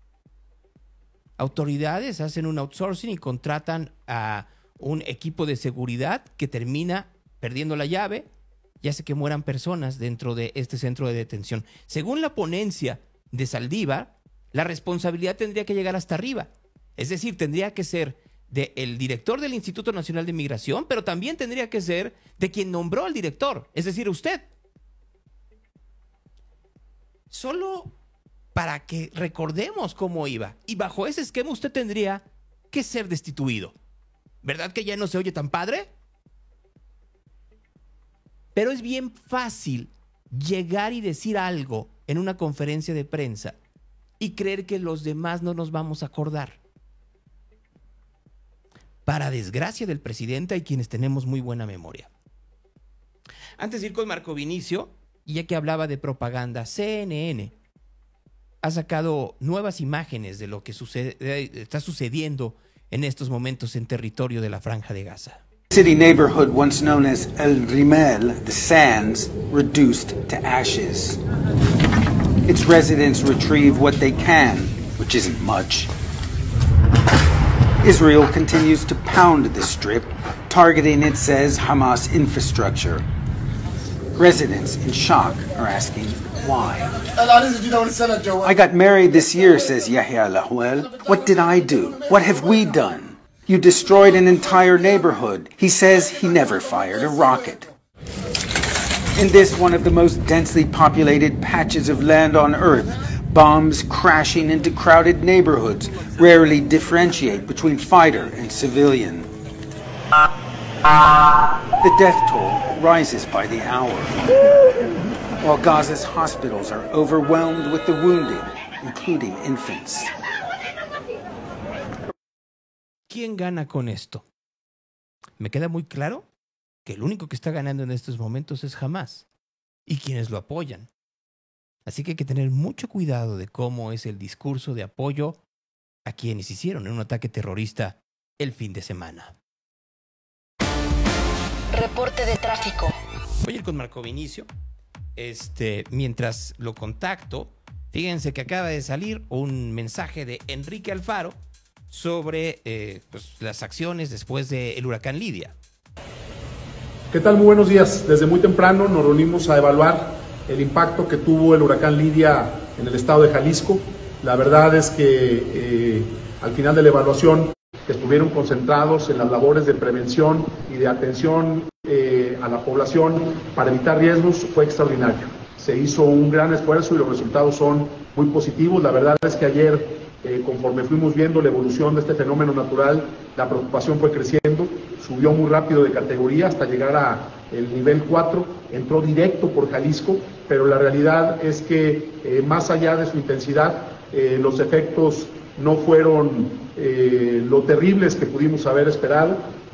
Autoridades hacen un outsourcing y contratan a un equipo de seguridad que termina perdiendo la llave y hace que mueran personas dentro de este centro de detención. Según la ponencia de Saldívar, la responsabilidad tendría que llegar hasta arriba. Es decir, tendría que ser del director del Instituto Nacional de Migración, pero también tendría que ser de quien nombró al director, es decir, usted. Solo para que recordemos cómo iba. Y bajo ese esquema usted tendría que ser destituido. ¿Verdad que ya no se oye tan padre? Pero es bien fácil llegar y decir algo en una conferencia de prensa y creer que los demás no nos vamos a acordar. Para desgracia del presidente hay quienes tenemos muy buena memoria. Antes de ir con Marco Vinicio, ya que hablaba de propaganda, C N N ha sacado nuevas imágenes de lo que sucede, está sucediendo en estos momentos en territorio de la Franja de Gaza. City neighborhood once known as El Rimel, the sands, reduced to ashes. Its residents retrieve what they can, which isn't much. Israel continues to pound the strip, targeting, it says, Hamas infrastructure. Residents in shock are asking why. I got married this year, says Yahya Lahuel. What did I do? What have we done? You destroyed an entire neighborhood. He says he never fired a rocket. In this, one of the most densely populated patches of land on Earth, bombs crashing into crowded neighborhoods rarely differentiate between fighter and civilian. The death toll rises by the hour, while Gaza's hospitals are overwhelmed with the wounded, including infants. ¿Quién gana con esto? Me queda muy claro que el único que está ganando en estos momentos es Hamas y quienes lo apoyan. Así que hay que tener mucho cuidado de cómo es el discurso de apoyo a quienes hicieron un ataque terrorista el fin de semana. Reporte de tráfico. Voy a ir con Marco Vinicio. Este, mientras lo contacto, fíjense que acaba de salir un mensaje de Enrique Alfaro sobre eh, pues, las acciones después del huracán Lidia. ¿Qué tal? Muy buenos días. Desde muy temprano nos reunimos a evaluar el impacto que tuvo el huracán Lidia en el estado de Jalisco. La verdad es que eh, al final de la evaluación que estuvieron concentrados en las labores de prevención y de atención eh, a la población para evitar riesgos fue extraordinario. Se hizo un gran esfuerzo y los resultados son muy positivos. La verdad es que ayer, eh, conforme fuimos viendo la evolución de este fenómeno natural, la preocupación fue creciendo, subió muy rápido de categoría hasta llegar a el nivel cuatro, entró directo por Jalisco, pero la realidad es que eh, más allá de su intensidad, eh, los efectos no fueron eh, lo terribles que pudimos haber esperado.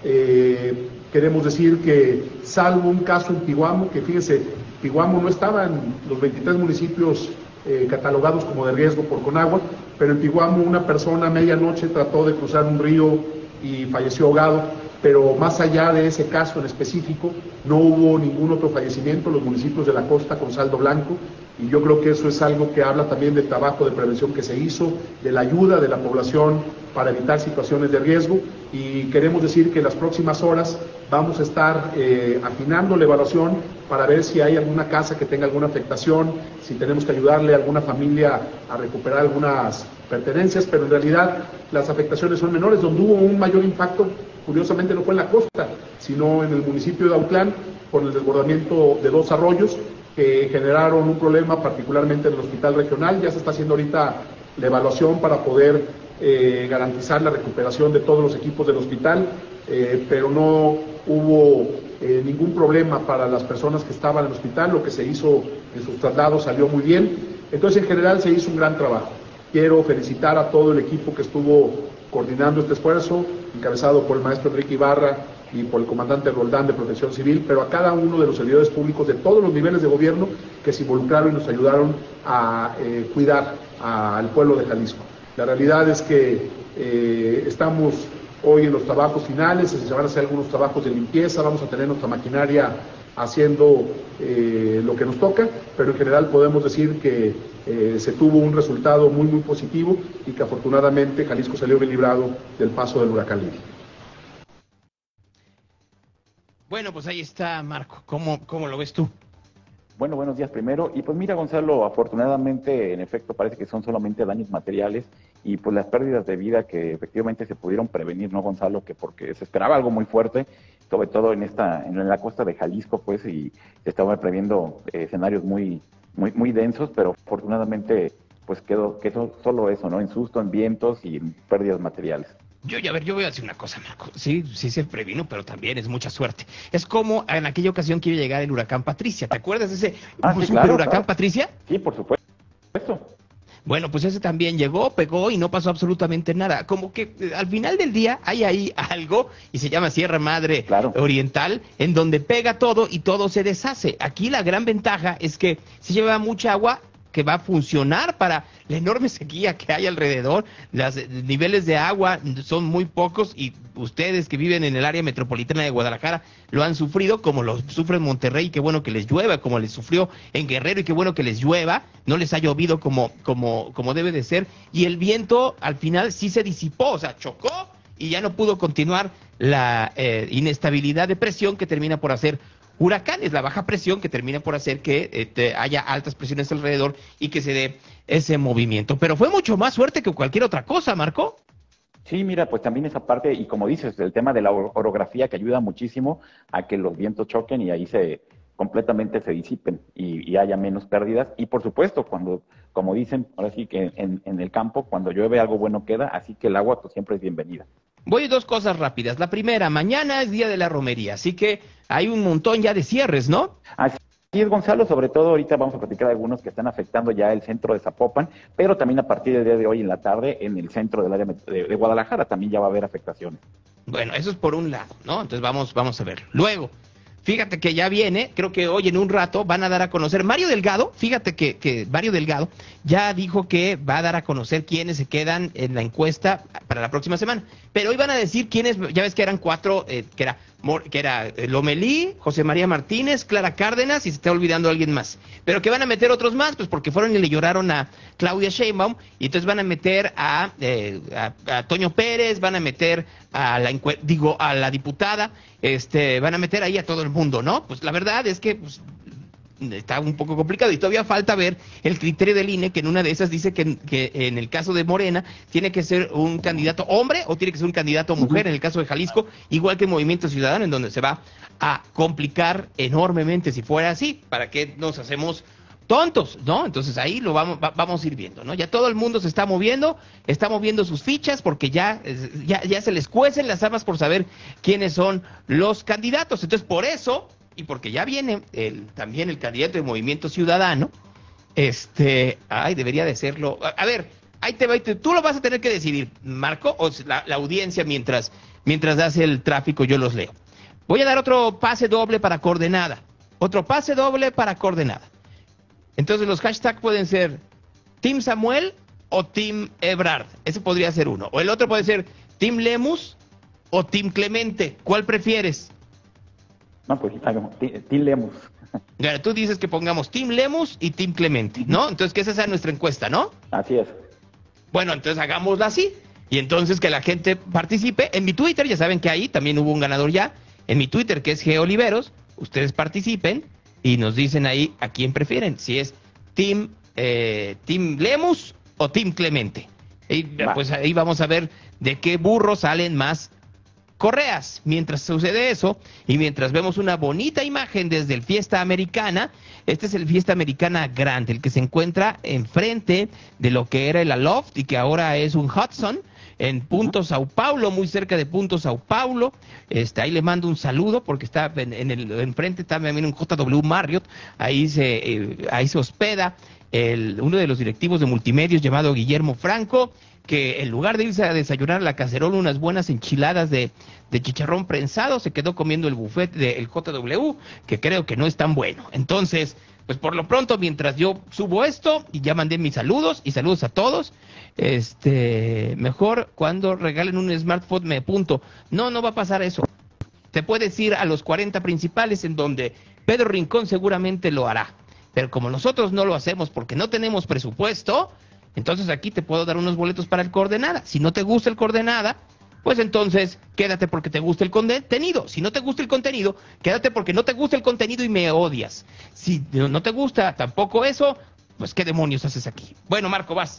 Eh, queremos decir que salvo un caso en Piguamo, que fíjense, Piguamo no estaba en los veintitrés municipios eh, catalogados como de riesgo por Conagua, pero en Piguamo una persona a medianoche trató de cruzar un río y falleció ahogado, pero más allá de ese caso en específico, no hubo ningún otro fallecimiento en los municipios de la costa con saldo blanco, y yo creo que eso es algo que habla también del trabajo de prevención que se hizo, de la ayuda de la población para evitar situaciones de riesgo, y queremos decir que en las próximas horas vamos a estar eh, afinando la evaluación para ver si hay alguna casa que tenga alguna afectación, si tenemos que ayudarle a alguna familia a recuperar algunas pertenencias, pero en realidad las afectaciones son menores. Donde hubo un mayor impacto, curiosamente, no fue en la costa, sino en el municipio de Autlán, por el desbordamiento de dos arroyos que generaron un problema particularmente en el hospital regional. Ya se está haciendo ahorita la evaluación para poder eh, garantizar la recuperación de todos los equipos del hospital, eh, pero no hubo eh, ningún problema para las personas que estaban en el hospital. Lo que se hizo en sus traslados salió muy bien. Entonces, en general, se hizo un gran trabajo. Quiero felicitar a todo el equipo que estuvo coordinando este esfuerzo, encabezado por el maestro Enrique Ibarra y por el comandante Roldán de Protección Civil, pero a cada uno de los servidores públicos de todos los niveles de gobierno que se involucraron y nos ayudaron a eh, cuidar al pueblo de Jalisco. La realidad es que eh, estamos hoy en los trabajos finales, se van a hacer algunos trabajos de limpieza, vamos a tener nuestra maquinaria haciendo eh, lo que nos toca, pero en general podemos decir que eh, se tuvo un resultado muy muy positivo y que afortunadamente Jalisco salió bien librado del paso del huracán Lidia. Bueno, pues ahí está, Marco. ¿Cómo, cómo lo ves tú? Bueno, buenos días primero. Y pues mira, Gonzalo, afortunadamente, en efecto, parece que son solamente daños materiales y pues las pérdidas de vida que efectivamente se pudieron prevenir, ¿no, Gonzalo? Que porque se esperaba algo muy fuerte, sobre todo en esta, en la costa de Jalisco, pues, y se estaban previendo eh, escenarios muy, muy, muy densos, pero afortunadamente, pues quedó, quedó solo eso, ¿no? En susto, en vientos y en pérdidas materiales. Yo, a ver, yo voy a decir una cosa, Marco. Sí, sí se previno, pero también es mucha suerte. Es como en aquella ocasión que iba a llegar el huracán Patricia. ¿Te acuerdas de ese ah, super sí, claro, huracán claro. Patricia? Sí, por supuesto. Bueno, pues ese también llegó, pegó y no pasó absolutamente nada. Como que eh, al final del día hay ahí algo, y se llama Sierra Madre claro. Oriental, en donde pega todo y todo se deshace. Aquí la gran ventaja es que se lleva mucha agua que va a funcionar para la enorme sequía que hay alrededor. Los niveles de agua son muy pocos y ustedes que viven en el área metropolitana de Guadalajara lo han sufrido como lo sufre en Monterrey. Qué bueno que les llueva, como les sufrió en Guerrero, y qué bueno que les llueva. No les ha llovido como, como, como debe de ser. Y el viento al final sí se disipó, o sea, chocó y ya no pudo continuar la eh, inestabilidad de presión que termina por hacer huracanes, la baja presión que termina por hacer que eh, te haya altas presiones alrededor y que se dé ese movimiento. Pero fue mucho más suerte que cualquier otra cosa, Marco. Sí, mira, pues también esa parte, y como dices, el tema de la orografía que ayuda muchísimo a que los vientos choquen y ahí se completamente se disipen y, y haya menos pérdidas. Y por supuesto, cuando, como dicen, ahora sí que en, en el campo, cuando llueve algo bueno queda, así que el agua pues siempre es bienvenida. Voy a dos cosas rápidas. La primera, mañana es Día de la Romería, así que hay un montón ya de cierres, ¿no? Así es, Gonzalo, sobre todo ahorita vamos a platicar de algunos que están afectando ya el centro de Zapopan, pero también a partir del día de hoy en la tarde en el centro del área de, de Guadalajara también ya va a haber afectaciones. Bueno, eso es por un lado, ¿no? Entonces vamos, vamos a ver. Luego, fíjate que ya viene, creo que hoy en un rato van a dar a conocer Mario Delgado, fíjate que, que Mario Delgado ya dijo que va a dar a conocer quiénes se quedan en la encuesta para la próxima semana, pero hoy van a decir quiénes, ya ves que eran cuatro, eh, que era que era Lomelí, José María Martínez, Clara Cárdenas y se está olvidando alguien más. Pero que van a meter otros más, pues porque fueron y le lloraron a Claudia Sheinbaum y entonces van a meter a, eh, a, a Toño Pérez, van a meter a la digo a la diputada, este, van a meter ahí a todo el mundo, ¿no? Pues la verdad es que pues, está un poco complicado y todavía falta ver el criterio del I N E, que en una de esas dice que, que en el caso de Morena tiene que ser un candidato hombre o tiene que ser un candidato mujer, uh-huh. En el caso de Jalisco, igual que Movimiento Ciudadano, en donde se va a complicar enormemente si fuera así. ¿Para qué nos hacemos tontos, no? Entonces ahí lo vamos va, vamos a ir viendo, ¿no? Ya todo el mundo se está moviendo, está moviendo sus fichas porque ya, ya, ya se les cuecen las armas por saber quiénes son los candidatos. Entonces por eso, y porque ya viene el, también el candidato de Movimiento Ciudadano, este, ay, debería de serlo. A, a ver, ahí te va, tú lo vas a tener que decidir, Marco, o la, la audiencia mientras, mientras das el tráfico, yo los leo. Voy a dar otro pase doble para Coordenada, otro pase doble para Coordenada. Entonces los hashtags pueden ser Team Samuel o Team Ebrard, ese podría ser uno. O el otro puede ser Team Lemus o Team Clemente, ¿cuál prefieres? No, pues hagamos Team Lemus. Claro, tú dices que pongamos Team Lemus y Team Clemente, ¿no? Entonces que esa sea nuestra encuesta, ¿no? Así es. Bueno, entonces hagámosla así. Y entonces que la gente participe. En mi Twitter, ya saben que ahí también hubo un ganador ya. En mi Twitter, que es G Oliveros, ustedes participen y nos dicen ahí a quién prefieren. Si es Team, eh, Team Lemus o Team Clemente. Y pues ahí vamos a ver de qué burros salen más correas. Mientras sucede eso y mientras vemos una bonita imagen desde el Fiesta Americana, este es el Fiesta Americana grande, el que se encuentra enfrente de lo que era el Aloft y que ahora es un Hudson en Punto Sao Paulo, muy cerca de Punto Sao Paulo. Este, ahí le mando un saludo porque está en, en el enfrente está también un J W Marriott, ahí se eh, ahí se hospeda el, uno de los directivos de Multimedios llamado Guillermo Franco, que en lugar de irse a desayunar a la cacerola unas buenas enchiladas de, de chicharrón prensado, se quedó comiendo el buffet del J W, que creo que no es tan bueno. Entonces, pues por lo pronto, mientras yo subo esto, y ya mandé mis saludos, y saludos a todos, este, mejor cuando regalen un smartphone me apunto. No, no va a pasar eso. Te puedes ir a los cuarenta principales, en donde Pedro Rincón seguramente lo hará. Pero como nosotros no lo hacemos porque no tenemos presupuesto, entonces aquí te puedo dar unos boletos para el Coordenada. Si no te gusta el Coordenada, pues entonces quédate porque te gusta el contenido. Si no te gusta el contenido, quédate porque no te gusta el contenido y me odias. Si no te gusta tampoco eso, pues qué demonios haces aquí. Bueno, Marco, vas.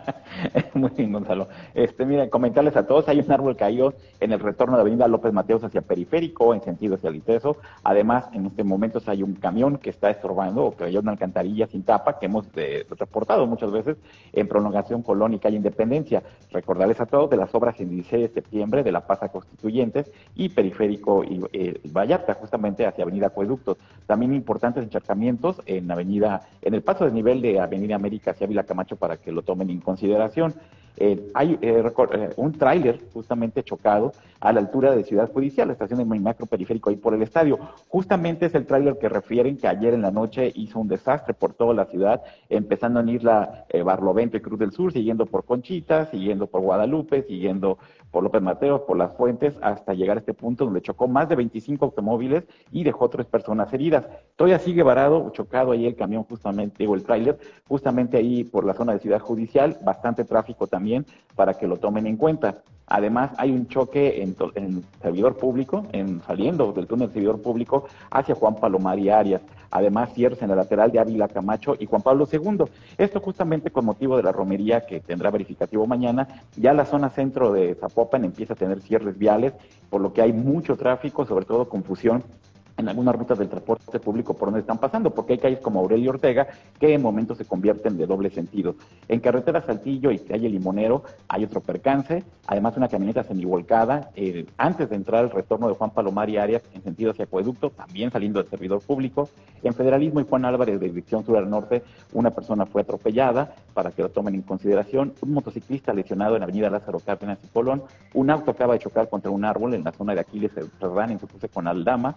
Muy bien, Gonzalo. Este, mira, comentarles a todos, hay un árbol caído en el retorno de Avenida López Mateos hacia Periférico, en sentido hacia el Iteso. Además, en este momento hay un camión que está estorbando, o que hay una alcantarilla sin tapa, que hemos eh, reportado muchas veces en prolongación Colón y Calle Independencia. Recordarles a todos de las obras en dieciséis de septiembre de la Plaza Constituyentes y Periférico y eh, Vallarta, justamente hacia Avenida Acueductos. También importantes encharcamientos en Avenida, en el paso de nivel de Avenida América hacia Ávila Camacho para que lo tomen en consideración. Eh, hay eh, eh, un tráiler justamente chocado a la altura de Ciudad Judicial, la estación de Macro Periférico ahí por el estadio. Justamente es el tráiler que refieren que ayer en la noche hizo un desastre por toda la ciudad, empezando en Isla eh, Barlovento y Cruz del Sur, siguiendo por Conchita, siguiendo por Guadalupe, siguiendo por López Mateos, por Las Fuentes, hasta llegar a este punto donde chocó más de veinticinco automóviles y dejó tres personas heridas. Todavía sigue varado, chocado ahí el camión justamente, digo el tráiler, justamente ahí por la zona de Ciudad Judicial, bastante tráfico también para que lo tomen en cuenta. Además, hay un choque en, en el servidor público, en saliendo del túnel servidor público hacia Juan Palomari Arias. Además, cierres en la lateral de Ávila Camacho y Juan Pablo segundo. Esto justamente con motivo de la romería que tendrá verificativo mañana. Ya la zona centro de Zapopan empieza a tener cierres viales, por lo que hay mucho tráfico, sobre todo confusión en algunas rutas del transporte público por donde están pasando, porque hay calles como Aurelio Ortega que en momentos se convierten de doble sentido. En carretera Saltillo y calle Limonero hay otro percance, además una camioneta semivolcada, eh, antes de entrar al retorno de Juan Palomari Arias en sentido hacia Acueducto, también saliendo del servidor público. En Federalismo y Juan Álvarez de dirección sur al norte, una persona fue atropellada, para que lo tomen en consideración, un motociclista lesionado en avenida Lázaro Cárdenas y Colón, un auto acaba de chocar contra un árbol en la zona de Aquiles Cerdán en su cruce con Aldama, también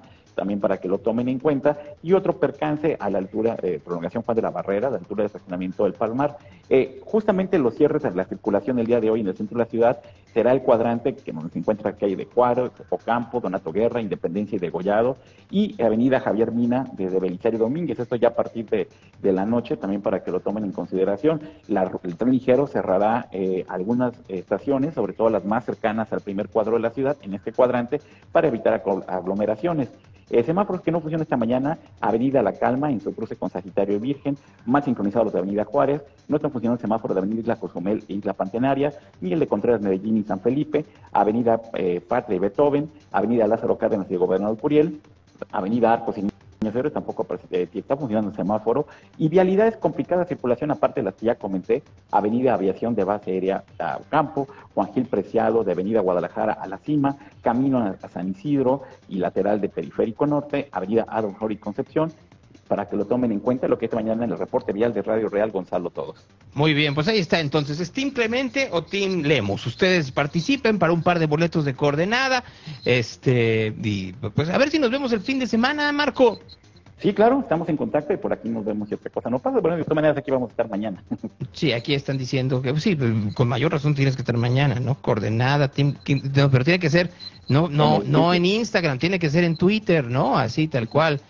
también para que lo tomen en cuenta. Y otro percance a la altura, eh, prolongación Juan de la Barrera, a la altura del estacionamiento del Palmar. Eh, justamente los cierres de la circulación el día de hoy en el centro de la ciudad será el cuadrante que nos encuentra calle de Juárez, Ocampo, Donato Guerra, Independencia y Degollado, y avenida Javier Mina desde Belisario Domínguez. Esto ya a partir de, de la noche, también para que lo tomen en consideración. La, el tren ligero cerrará eh, algunas estaciones, sobre todo las más cercanas al primer cuadro de la ciudad, en este cuadrante, para evitar aglomeraciones. Eh, semáforos que no funcionan esta mañana: Avenida La Calma en su cruce con Sagitario y Virgen, mal sincronizados los de Avenida Juárez, no están funcionando el semáforo de Avenida Isla Cozumel e Isla Pantenaria, ni el de Contreras, Medellín y San Felipe, Avenida eh, Patria y Beethoven, Avenida Lázaro Cárdenas y Gobernador Curiel, Avenida Arcos y Niños tampoco eh, está funcionando el semáforo, y vialidades complicadas de circulación, aparte de las que ya comenté: Avenida Aviación de Base Aérea a Ocampo, Juan Gil Preciado de Avenida Guadalajara a La Cima, camino a San Isidro y lateral de Periférico Norte, Avenida Adolfo Flores y Concepción, para que lo tomen en cuenta, lo que esta mañana en el reporte vial de Radio Real Gonzalo Todos. Muy bien, pues ahí está entonces. ¿Es Team Clemente o Team Lemus? Ustedes participen para un par de boletos de coordenada. Este, y pues a ver si nos vemos el fin de semana, Marco. Sí, claro, estamos en contacto y por aquí nos vemos si otra cosa no pasa. Bueno, de todas maneras aquí vamos a estar mañana. Sí, aquí están diciendo que sí, con mayor razón tienes que estar mañana, ¿no? Coordenada, team, no, pero tiene que ser, no, no, no en Instagram, tiene que ser en Twitter, ¿no? Así, tal cual.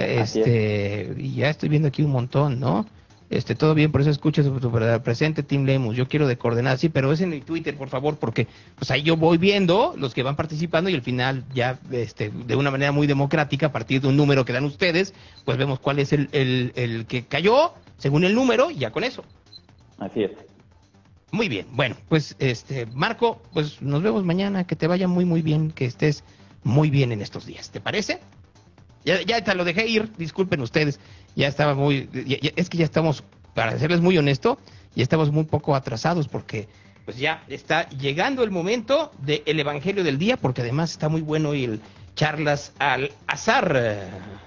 Este, y ya estoy viendo aquí un montón, ¿no? Este, todo bien, por eso escucha su, su presente Team Lemus. Yo quiero de coordenada, sí, pero es en el Twitter, por favor, porque pues ahí yo voy viendo los que van participando y al final ya, este, de una manera muy democrática, a partir de un número que dan ustedes, pues vemos cuál es el, el, el que cayó según el número y ya con eso. Así es. Muy bien, bueno, pues este, Marco, pues nos vemos mañana, que te vaya muy muy bien, que estés muy bien en estos días, ¿te parece? Ya, ya te lo dejé ir, disculpen ustedes, ya estaba muy, ya, ya, es que ya estamos, para serles muy honesto, ya estamos muy poco atrasados porque pues ya está llegando el momento del Evangelio del día, porque además está muy bueno el charlas al azar.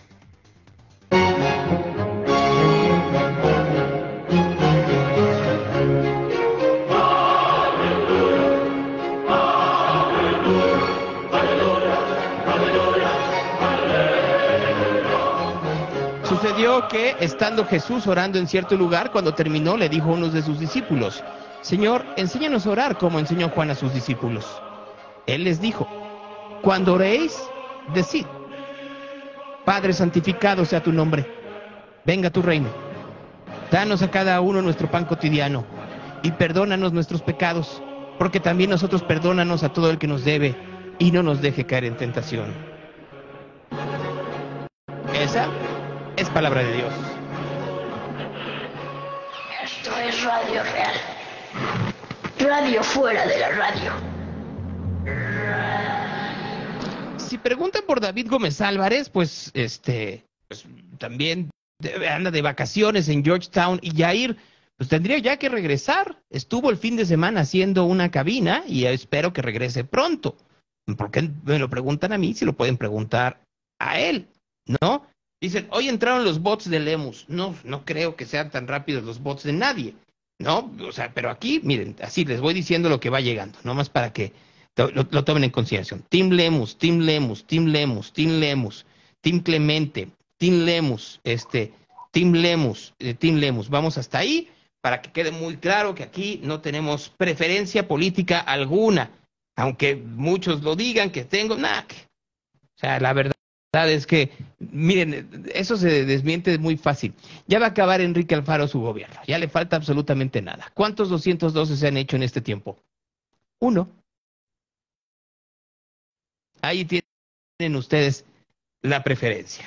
Sucedió que, estando Jesús orando en cierto lugar, cuando terminó, le dijo a uno de sus discípulos: Señor, enséñanos a orar como enseñó Juan a sus discípulos. Él les dijo: cuando oréis, decid: Padre, santificado sea tu nombre, venga tu reino. Danos a cada uno nuestro pan cotidiano, y perdónanos nuestros pecados, porque también nosotros perdónanos a todo el que nos debe, y no nos deje caer en tentación. Esa es palabra de Dios. Esto es Radio Real. Radio fuera de la radio. Si preguntan por David Gómez Álvarez, pues este, pues también anda de vacaciones en Georgetown, y Yair, pues tendría ya que regresar. Estuvo el fin de semana haciendo una cabina y espero que regrese pronto. ¿Por qué me lo preguntan a mí si lo pueden preguntar a él? ¿No? Dicen, hoy entraron los bots de Lemus. No, no creo que sean tan rápidos los bots de nadie, ¿no? O sea, pero aquí, miren, así les voy diciendo lo que va llegando, nomás para que lo, lo, lo tomen en consideración. Team Lemus, Team Lemus, Team Lemus, Team Lemus, Team Clemente, Team Lemus, este, Team Lemus, eh, Team Lemus. Vamos hasta ahí para que quede muy claro que aquí no tenemos preferencia política alguna, aunque muchos lo digan que tengo, nada. O sea, la verdad es que, miren, eso se desmiente muy fácil. Ya va a acabar Enrique Alfaro su gobierno, ya le falta absolutamente nada. ¿Cuántos doscientos doce se han hecho en este tiempo? Uno. Ahí tienen ustedes la preferencia.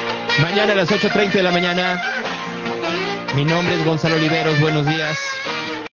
Mañana a las ocho treinta de la mañana. Mi nombre es Gonzalo Oliveros, buenos días.